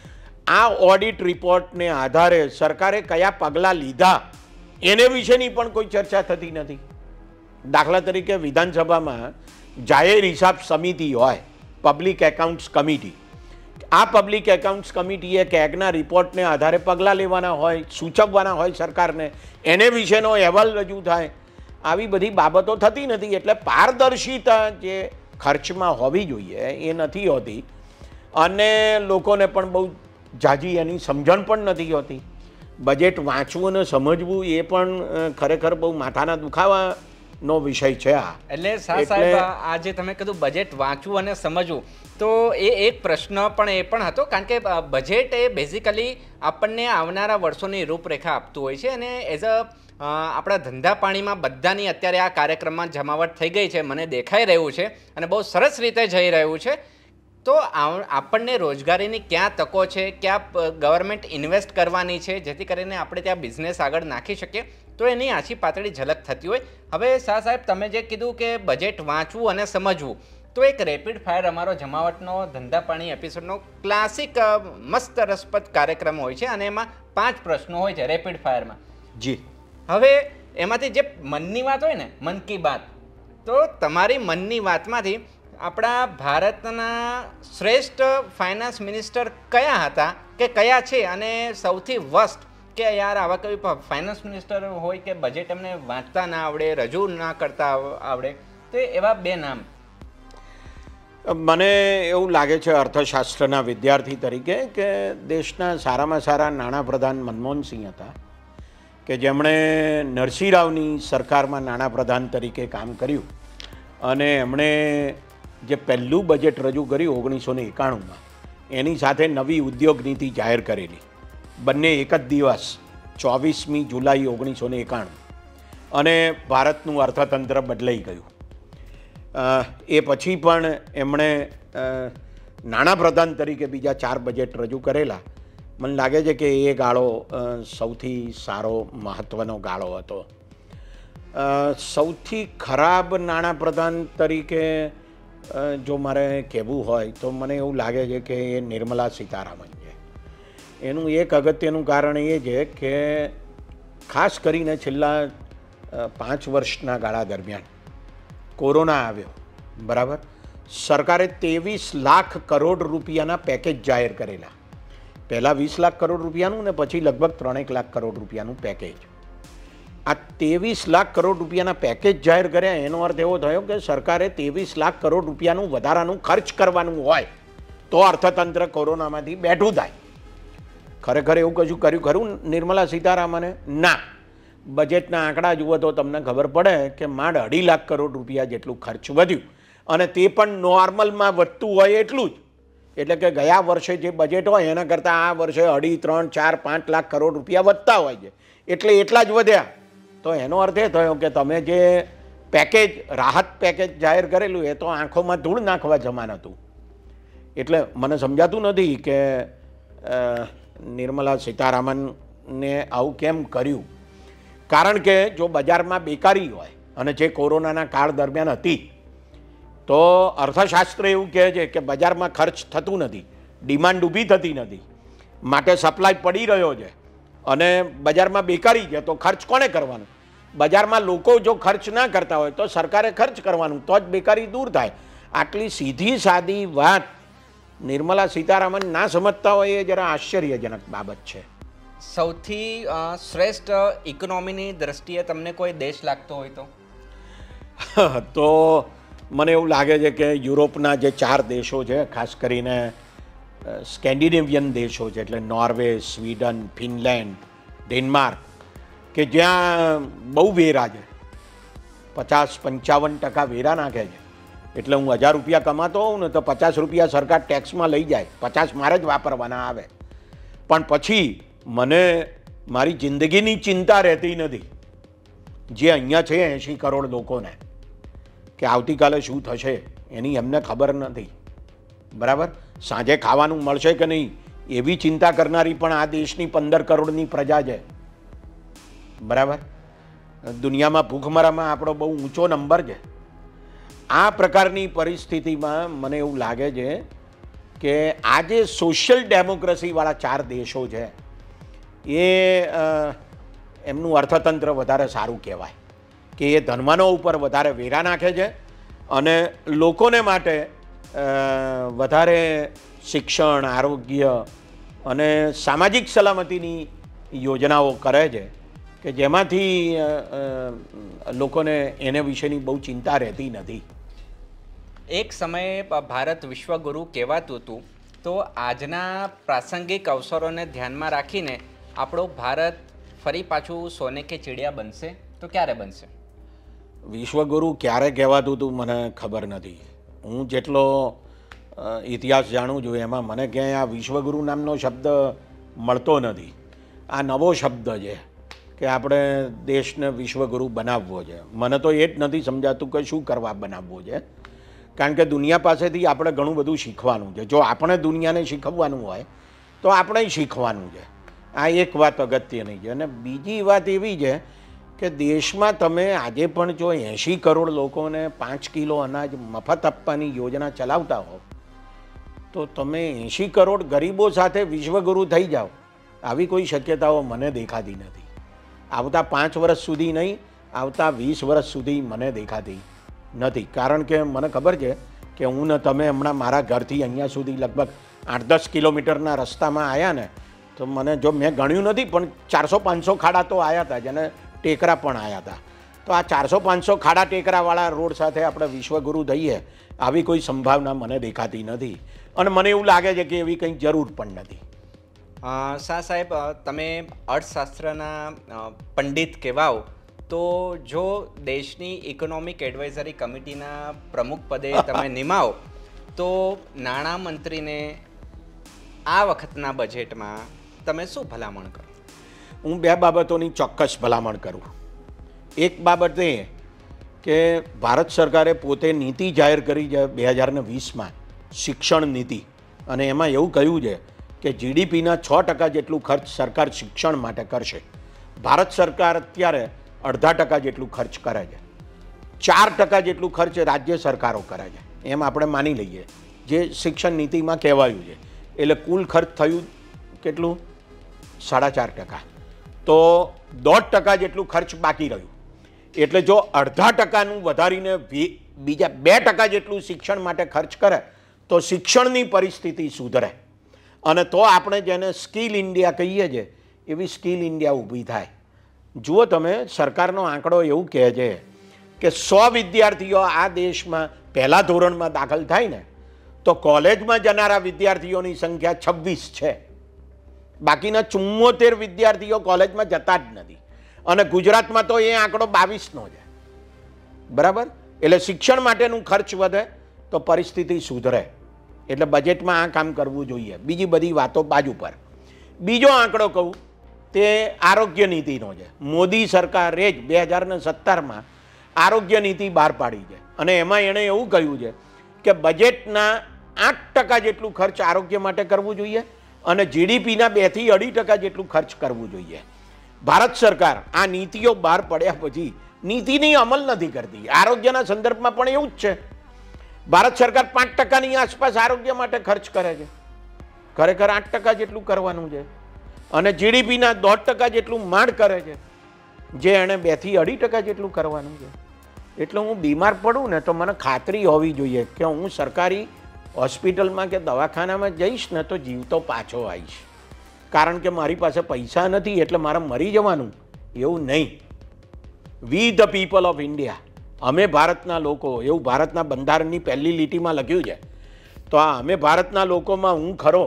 આ ઓડિટ રિપોર્ટને આધારે સરકારે કયા પગલાં લીધા એને વિશેની પણ કોઈ ચર્ચા થતી નથી. દાખલા તરીકે વિધાનસભામાં જાહેર હિસાબ સમિતિ હોય, પબ્લિક એકાઉન્ટ્સ કમિટી. આ પબ્લિક એકાઉન્ટ્સ કમિટીએ કેગના રિપોર્ટને આધારે પગલાં લેવાના હોય, સૂચવવાના હોય સરકારને, એને વિશેનો અહેવાલ રજૂ થાય. આવી બધી બાબતો થતી નથી. એટલે પારદર્શિતા જે ખર્ચમાં હોવી જોઈએ એ નથી હોતી અને લોકોને પણ બહુ ઝાઝી એની સમજણ પણ નથી હોતી. બજેટ વાંચવું અને સમજવું એ પણ ખરેખર બહુ માથાના દુખાવાનો વિષય છે. આ એટલે સાહેબ આ જે તમે કીધું બજેટ વાંચવું અને સમજવું, તો એ એક પ્રશ્ન પણ એ પણ હતો, કારણ કે બજેટ એ બેઝિકલી આપણને આવનારા વર્ષોની રૂપરેખા આપતું હોય છે અને એઝ આપણા ધંધા પાણીમાં બધાની અત્યારે આ કાર્યક્રમમાં જમાવટ થઈ ગઈ છે, મને દેખાઈ રહ્યું છે અને બહુ સરસ રીતે જઈ રહ્યું છે. તો આપણને રોજગારીની ક્યાં તકો છે, ક્યાં ગવર્મેન્ટ ઇન્વેસ્ટ કરવાની છે જેથી કરીને આપણે ત્યાં બિઝનેસ આગળ નાખી શકીએ, તો એની આછી પાતળી ઝલક થતી હોય. હવે શાહ સાહેબ તમે જે કીધું કે બજેટ વાંચવું અને સમજવું, તો એક રેપિડ ફાયર અમારો જમાવટનો ધંધા પાણી એપિસોડનો ક્લાસિક મસ્ત રસપ્રદ કાર્યક્રમ હોય છે અને એમાં 5 પ્રશ્નો હોય છે રેપિડ ફાયરમાં. જી, હવે એમાંથી જે મનની વાત હોય ને, મન કી બાત, તો તમારી મનની વાતમાંથી આપણા ભારતના શ્રેષ્ઠ ફાઇનાન્સ મિનિસ્ટર કયા હતા કે કયા છે, અને સૌથી વર્સ્ટ કે યાર આવા કોઈ ફાઇનાન્સ મિનિસ્ટર હોય કે બજેટ એમને વાંચતા ના આવડે, રજૂ ના કરતા આવડે, તો એવા 2 નામ. મને એવું લાગે છે અર્થશાસ્ત્રના વિદ્યાર્થી તરીકે કે દેશના સારામાં સારા નાણાપ્રધાન મનમોહનસિંહ હતા, કે જેમણે નરસિંહ રાવની સરકારમાં નાણાપ્રધાન તરીકે કામ કર્યું અને એમણે જે પહેલું બજેટ રજૂ કર્યું 1991માં, એની સાથે નવી ઉદ્યોગ નીતિ જાહેર કરેલી. બંને એક જ દિવસ 24મી જુલાઈ 1991, અને ભારતનું અર્થતંત્ર બદલાઈ ગયું. એ પછી પણ એમણે નાણાપ્રધાન તરીકે બીજા 4 બજેટ રજૂ કરેલા. મને લાગે છે કે એ ગાળો સૌથી સારો મહત્ત્વનો ગાળો હતો. સૌથી ખરાબ નાણાપ્રધાન તરીકે જો મારે કહેવું હોય તો મને એવું લાગે છે કે એ નિર્મલા સીતારામન છે. એનું એક અગત્યનું કારણ એ છે કે ખાસ કરીને છેલ્લા 5 વર્ષના ગાળા દરમિયાન કોરોના આવ્યો, બરાબર, સરકારે 23 લાખ કરોડ રૂપિયાના પેકેજ જાહેર કરેલા. પહેલાં 20 લાખ કરોડ રૂપિયાનું ને પછી લગભગ 3 લાખ કરોડ રૂપિયાનું પેકેજ. આ 23 લાખ કરોડ રૂપિયાના પેકેજ જાહેર કર્યા એનો અર્થ એવો થયો કે સરકારે 23 લાખ કરોડ રૂપિયાનું વધારાનું ખર્ચ કરવાનું હોય તો અર્થતંત્ર કોરોનામાંથી બેઠું થાય. ખરેખર એવું કશું કર્યું ખરું નિર્મલા સીતારામને? ના. બજેટના આંકડા જુઓ તો તમને ખબર પડે કે માંડ 2.5 લાખ કરોડ રૂપિયા જેટલું ખર્ચ વધ્યું, અને તે પણ નોર્મલમાં વધતું હોય એટલું જ. એટલે કે ગયા વર્ષે જે બજેટ હોય એના કરતાં આ વર્ષે 2.5, 3, 4, 5 લાખ કરોડ રૂપિયા વધતા હોય છે, એટલે એટલા જ વધ્યા. તો એનો અર્થ એ થયો કે તમે જે પેકેજ, રાહત પેકેજ જાહેર કરેલું એ તો આંખોમાં ધૂળ નાખવા જમાન હતું. એટલે મને સમજાતું નથી કે નિર્મલા સીતારામનને આવું કેમ કર્યું. કારણ કે જો બજારમાં બેકારી હોય, અને જે કોરોનાના કાળ દરમિયાન હતી, તો અર્થશાસ્ત્ર એવું કહે છે કે બજારમાં ખર્ચ થતું નથી, ડિમાન્ડ ઊભી થતી નથી, માટે સપ્લાય પડી રહ્યો છે, અને બજારમાં બેકારી છે તો ખર્ચ કોને કરવાનો? બજારમાં લોકો જો ખર્ચ ના કરતા હોય તો સરકારે ખર્ચ કરવાનું, તો જ બેકારી દૂર થાય. આટલી સીધી સાદી વાત નિર્મલા સીતારામન ના સમજતા હોય એ જરા આશ્ચર્યજનક બાબત છે. સૌથી શ્રેષ્ઠ ઇકોનોમીની દ્રષ્ટિએ તમને કોઈ દેશ લાગતો હોય તો? તો મને એવું લાગે છે કે યુરોપના જે 4 દેશો છે, ખાસ કરીને સ્કેન્ડિનેવિયન દેશો છે, એટલે નોર્વે, સ્વીડન, ફિનલેન્ડ, ડેનમાર્ક, કે જ્યાં બહુ વેરા છે, 50-55% વેરા નાખે છે. એટલે હું 1000 રૂપિયા કમાતો હોઉં ને તો 50 રૂપિયા સરકાર ટેક્સમાં લઈ જાય, 50 મારે જ વાપરવાના આવે. પણ પછી મને મારી જિંદગીની ચિંતા રહેતી નથી, જે અહીંયા છે 80 કરોડ લોકોને, કે આવતીકાલે શું થશે એની એમને ખબર નથી. બરાબર? સાંજે ખાવાનું મળશે કે નહીં એવી ચિંતા કરનારી પણ આ દેશની 15 કરોડની પ્રજા છે. બરાબર? દુનિયામાં ભૂખમરામાં આપણો બહુ ઊંચો નંબર છે. આ પ્રકારની પરિસ્થિતિમાં મને એવું લાગે છે કે આ જે સોશિયલ ડેમોક્રેસીવાળા 4 દેશો છે એ એમનું અર્થતંત્ર વધારે સારું કહેવાય, કે એ ધનવાનો ઉપર વધારે વેરા નાખે છે અને લોકોને માટે વધારે શિક્ષણ, આરોગ્ય અને સામાજિક સલામતીની યોજનાઓ કરે છે, કે જેમાંથી લોકોને એને વિશેની બહુ ચિંતા રહેતી નથી. એક સમયે ભારત વિશ્વગુરુ કહેવાતું હતું, તો આજના પ્રાસંગિક અવસરોને ધ્યાનમાં રાખીને આપણો ભારત ફરી પાછું સોને કે ચીડિયા બનશે તો ક્યારે બનશે? વિશ્વગુરુ ક્યારે કહેવાતું હતું મને ખબર નથી. હું જેટલો ઇતિહાસ જાણું છું એમાં મને ક્યાંય આ વિશ્વગુરુ નામનો શબ્દ મળતો નથી. આ નવો શબ્દ છે કે આપણે દેશને વિશ્વગુરુ બનાવવો છે. મને તો એ જ નથી સમજાતું કે શું કરવા બનાવવો છે, કારણ કે દુનિયા પાસેથી આપણે ઘણું બધું શીખવાનું છે. જો આપણે દુનિયાને શીખવવાનું હોય તો આપણે શીખવાનું છે. આ એક વાત અગત્યની છે. અને બીજી વાત એવી છે કે દેશમાં તમે આજે પણ જો 80 કરોડ લોકોને 5 કિલો અનાજ મફત આપવાની યોજના ચલાવતા હો, તો તમે 80 કરોડ ગરીબો સાથે વિશ્વગુરુ થઈ જાઓ, આવી કોઈ શક્યતાઓ મને દેખાતી નથી. આવતા 5 વર્ષ સુધી નહીં, આવતા 20 વર્ષ સુધી મને દેખાતી નથી. કારણ કે મને ખબર છે કે હું ને તમે હમણાં મારા ઘરથી અહીંયા સુધી લગભગ 8-10 કિલોમીટરના રસ્તામાં આવ્યા ને, તો મને જો મેં ગણ્યું નથી પણ 400-500 ખાડા તો આવ્યા હતા, જેને ટેકરા પણ આવ્યા હતા. તો આ 400-500 ખાડા ટેકરાવાળા રોડ સાથે આપણે વિશ્વગુરુ થઈએ આવી કોઈ સંભાવના મને દેખાતી નથી, અને મને એવું લાગે છે કે એવી કંઈ જરૂર પણ નથી. શાહ સાહેબ, તમે અર્થશાસ્ત્રના પંડિત કહેવાઓ, તો જો દેશની ઇકોનોમિક એડવાઇઝરી કમિટીના પ્રમુખ પદે તમે નિમાવો, તો નાણામંત્રીને આ વખતના બજેટમાં તમે શું ભલામણ કરો? હું 2 બાબતોની ચોક્કસ ભલામણ કરું. એક બાબત એ કે ભારત સરકારે પોતે નીતિ જાહેર કરી છે 2020માં, શિક્ષણ નીતિ, અને એમાં એવું કહ્યું છે કે જીડીપીના 6% જેટલું ખર્ચ સરકાર શિક્ષણ માટે કરશે. ભારત સરકાર અત્યારે 0.5% જેટલું ખર્ચ કરે છે, 4% જેટલું ખર્ચ રાજ્ય સરકારો કરે છે, એમ આપણે માની લઈએ, જે શિક્ષણ નીતિમાં કહેવાયું છે. એટલે કુલ ખર્ચ થયું કેટલું? 4.5%. તો 1.5% જેટલું ખર્ચ બાકી રહ્યું. એટલે જો 0.5%નું વધારીને બીજા 2% જેટલું શિક્ષણ માટે ખર્ચ કરે તો શિક્ષણની પરિસ્થિતિ સુધરે, અને તો આપણે જેને સ્કિલ ઇન્ડિયા કહીએ છીએ એવી સ્કિલ ઇન્ડિયા ઊભી થાય. જુઓ તમે, સરકારનો આંકડો એવું કહે છે કે 100 વિદ્યાર્થીઓ આ દેશમાં પહેલા ધોરણમાં દાખલ થાય ને, તો કોલેજમાં જનારા વિદ્યાર્થીઓની સંખ્યા 26 છે. બાકીના 74 વિદ્યાર્થીઓ કોલેજમાં જતા જ નથી. અને ગુજરાતમાં તો એ આંકડો 22નો છે. બરાબર? એટલે શિક્ષણ માટેનું ખર્ચ વધે તો પરિસ્થિતિ સુધરે. એટલે બજેટમાં આ કામ કરવું જોઈએ. બીજી બધી વાતો બાજુ પર. બીજો આંકડો કહું તે આરોગ્ય નીતિનો છે. મોદી સરકારે જ 2017માં આરોગ્ય નીતિ બહાર પાડી છે. અને એમાં એણે એવું કહ્યું છે કે બજેટના 8% જેટલું ખર્ચ આરોગ્ય માટે કરવું જોઈએ અને જીડીપીના 2 થી 2.5% જેટલું ખર્ચ કરવું જોઈએ. ભારત સરકાર આ નીતિઓ બહાર પડ્યા પછી નીતિની અમલ નથી કરતી. આરોગ્યના સંદર્ભમાં પણ એવું જ છે. ભારત સરકાર 5%ની આસપાસ આરોગ્ય માટે ખર્ચ કરે છે. ખરેખર 8% જેટલું કરવાનું છે અને જીડીપીના 1.5% જેટલું માંડ કરે છે, જે એણે 2 થી 2.5% જેટલું કરવાનું છે. એટલે હું બીમાર પડું ને તો મને ખાતરી હોવી જોઈએ કે હું સરકારી હોસ્પિટલમાં કે દવાખાનામાં જઈશ ને તો જીવતો પાછો આવીશ. કારણ કે મારી પાસે પૈસા નથી એટલે મારે મરી જવાનું એવું નહીં. We the people of India, અમે ભારતના લોકો, એવું ભારતના બંધારણની પહેલી લીટીમાં લખ્યું છે. તો આ અમે ભારતના લોકોમાં હું ખરો.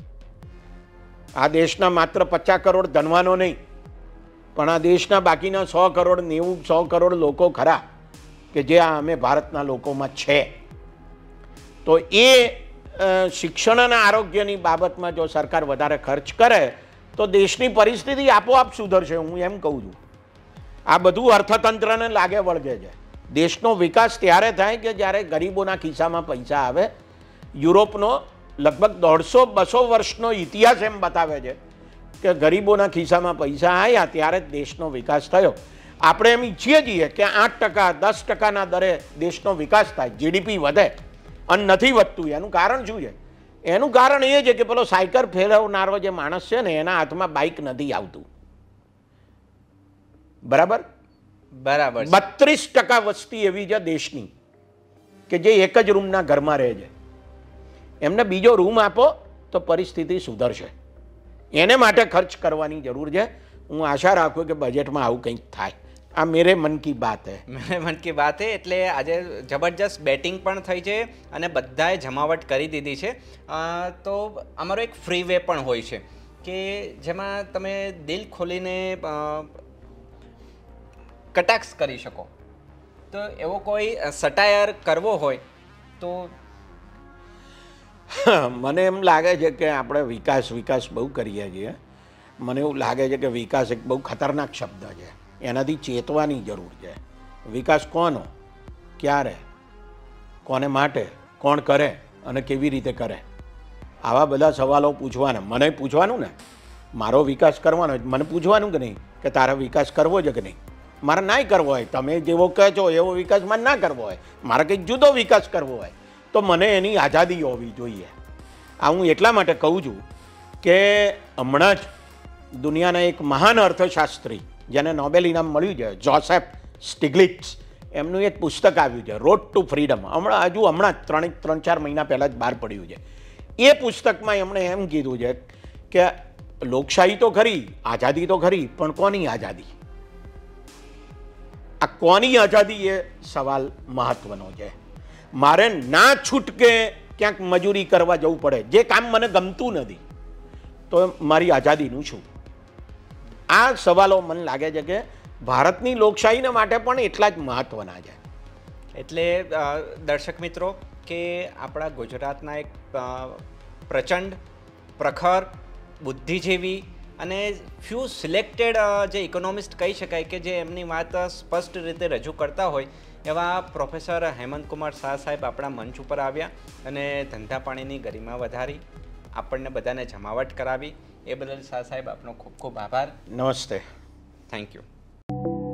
આ દેશના માત્ર 50 કરોડ ધનવાનો નહીં, પણ આ દેશના બાકીના 100 કરોડ 90-100 કરોડ લોકો ખરા કે જે આ અમે ભારતના લોકોમાં છે. તો એ શિક્ષણ અને આરોગ્યની બાબતમાં જો સરકાર વધારે ખર્ચ કરે તો દેશની પરિસ્થિતિ આપોઆપ સુધરશે. હું એમ કહું છું. આ બધું અર્થતંત્રને લાગે વળગે છે. દેશનો વિકાસ ત્યારે થાય કે જ્યારે ગરીબોના ખિસ્સામાં પૈસા આવે. યુરોપનો લગભગ 150-200 વર્ષનો ઇતિહાસ એમ બતાવે છે કે ગરીબોના ખિસ્સામાં પૈસા આવ્યા ત્યારે જ દેશનો વિકાસ થયો. આપણે એમ ઈચ્છીએ છીએ કે 8%, 10%ના દરે દેશનો વિકાસ થાય, જીડીપી વધે, અને નથી વધતું. એનું કારણ શું છે? એનું કારણ એ છે કે પેલો સાયકલ ફેરવનારો જે માણસ છે ને એના હાથમાં બાઇક નથી આવતું. બરાબર? બરાબર. 32% વસ્તી એવી છે દેશની કે જે એક જ રૂમના ઘરમાં રહે છે. એમને બીજો રૂમ આપો તો પરિસ્થિતિ સુધરશે. એને માટે ખર્ચ કરવાની જરૂર છે. હું આશા રાખું કે બજેટમાં આવું કંઈક થાય. આ મેરે મન કી બાત હે. મેરે મન કી બાત હે. એટલે આજે જબરજસ્ત બેટિંગ પણ થઈ છે અને બધાએ જમાવટ કરી દીધી છે. તો અમારો એક ફ્રી વે પણ હોય છે કે જેમાં તમે દિલ ખોલીને કટાક્ષ કરી શકો. તો એવો કોઈ સટાયર કરવો હોય તો મને એમ લાગે છે કે આપણે વિકાસ બહુ કરીએ છીએ. મને એવું લાગે છે કે વિકાસ એક બહુ ખતરનાક શબ્દ છે. એનાથી ચેતવાની જરૂર છે. વિકાસ કોનો, ક્યારે, કોને માટે, કોણ કરે અને કેવી રીતે કરે, આવા બધા સવાલો પૂછવાના. મને પૂછવાનું ને, મારો વિકાસ કરવાનો, મને પૂછવાનું કે નહીં કે તારે વિકાસ કરવો છે કે નહીં. મારે ના કરવો હોય, તમે જેવો કહો છો એવો વિકાસ મારે ના કરવો હોય, મારે કંઈક જુદો વિકાસ કરવો હોય તો મને એની આઝાદી હોવી જોઈએ. આ હું એટલા માટે કહું છું કે હમણાં જ દુનિયાના એક મહાન અર્થશાસ્ત્રી જેને નોબેલ ઇનામ મળ્યું છે, જોસેફ સ્ટિગ્લિટ્ઝ, એમનું એક પુસ્તક આવ્યું છે રોડ ટુ ફ્રીડમ. હમણાં જ 3-4 મહિના પહેલાં જ બહાર પડ્યું છે. એ પુસ્તકમાં એમણે એમ કીધું છે કે લોકશાહી તો ખરી, આઝાદી તો ખરી, પણ કોની આઝાદી? આ કોની આઝાદી એ સવાલ મહત્વનો છે. મારે ના છૂટકે ક્યાંક મજૂરી કરવા જવું પડે, જે કામ મને ગમતું નથી, તો મારી આઝાદીનું શું? આ સવાલો મને લાગે છે કે ભારતની લોકશાહીને માટે પણ એટલા જ મહત્વના છે. એટલે દર્શક મિત્રો કે આપણા ગુજરાતના એક પ્રચંડ, પ્રખર, બુદ્ધિજીવી અને ફ્યુ સિલેક્ટેડ જે ઇકોનોમિસ્ટ કહી શકાય કે જે એમની વાત સ્પષ્ટ રીતે રજૂ કરતા હોય એવા પ્રોફેસર હેમંતકુમાર શાહ સાહેબ આપણા મંચ ઉપર આવ્યા અને ધંધા પાણીની ગરિમા વધારી, આપણને બધાને જમાવટ કરાવી. એ બદલ શાહ સાહેબ આપનો ખૂબ ખૂબ આભાર. નમસ્તે. Thank you.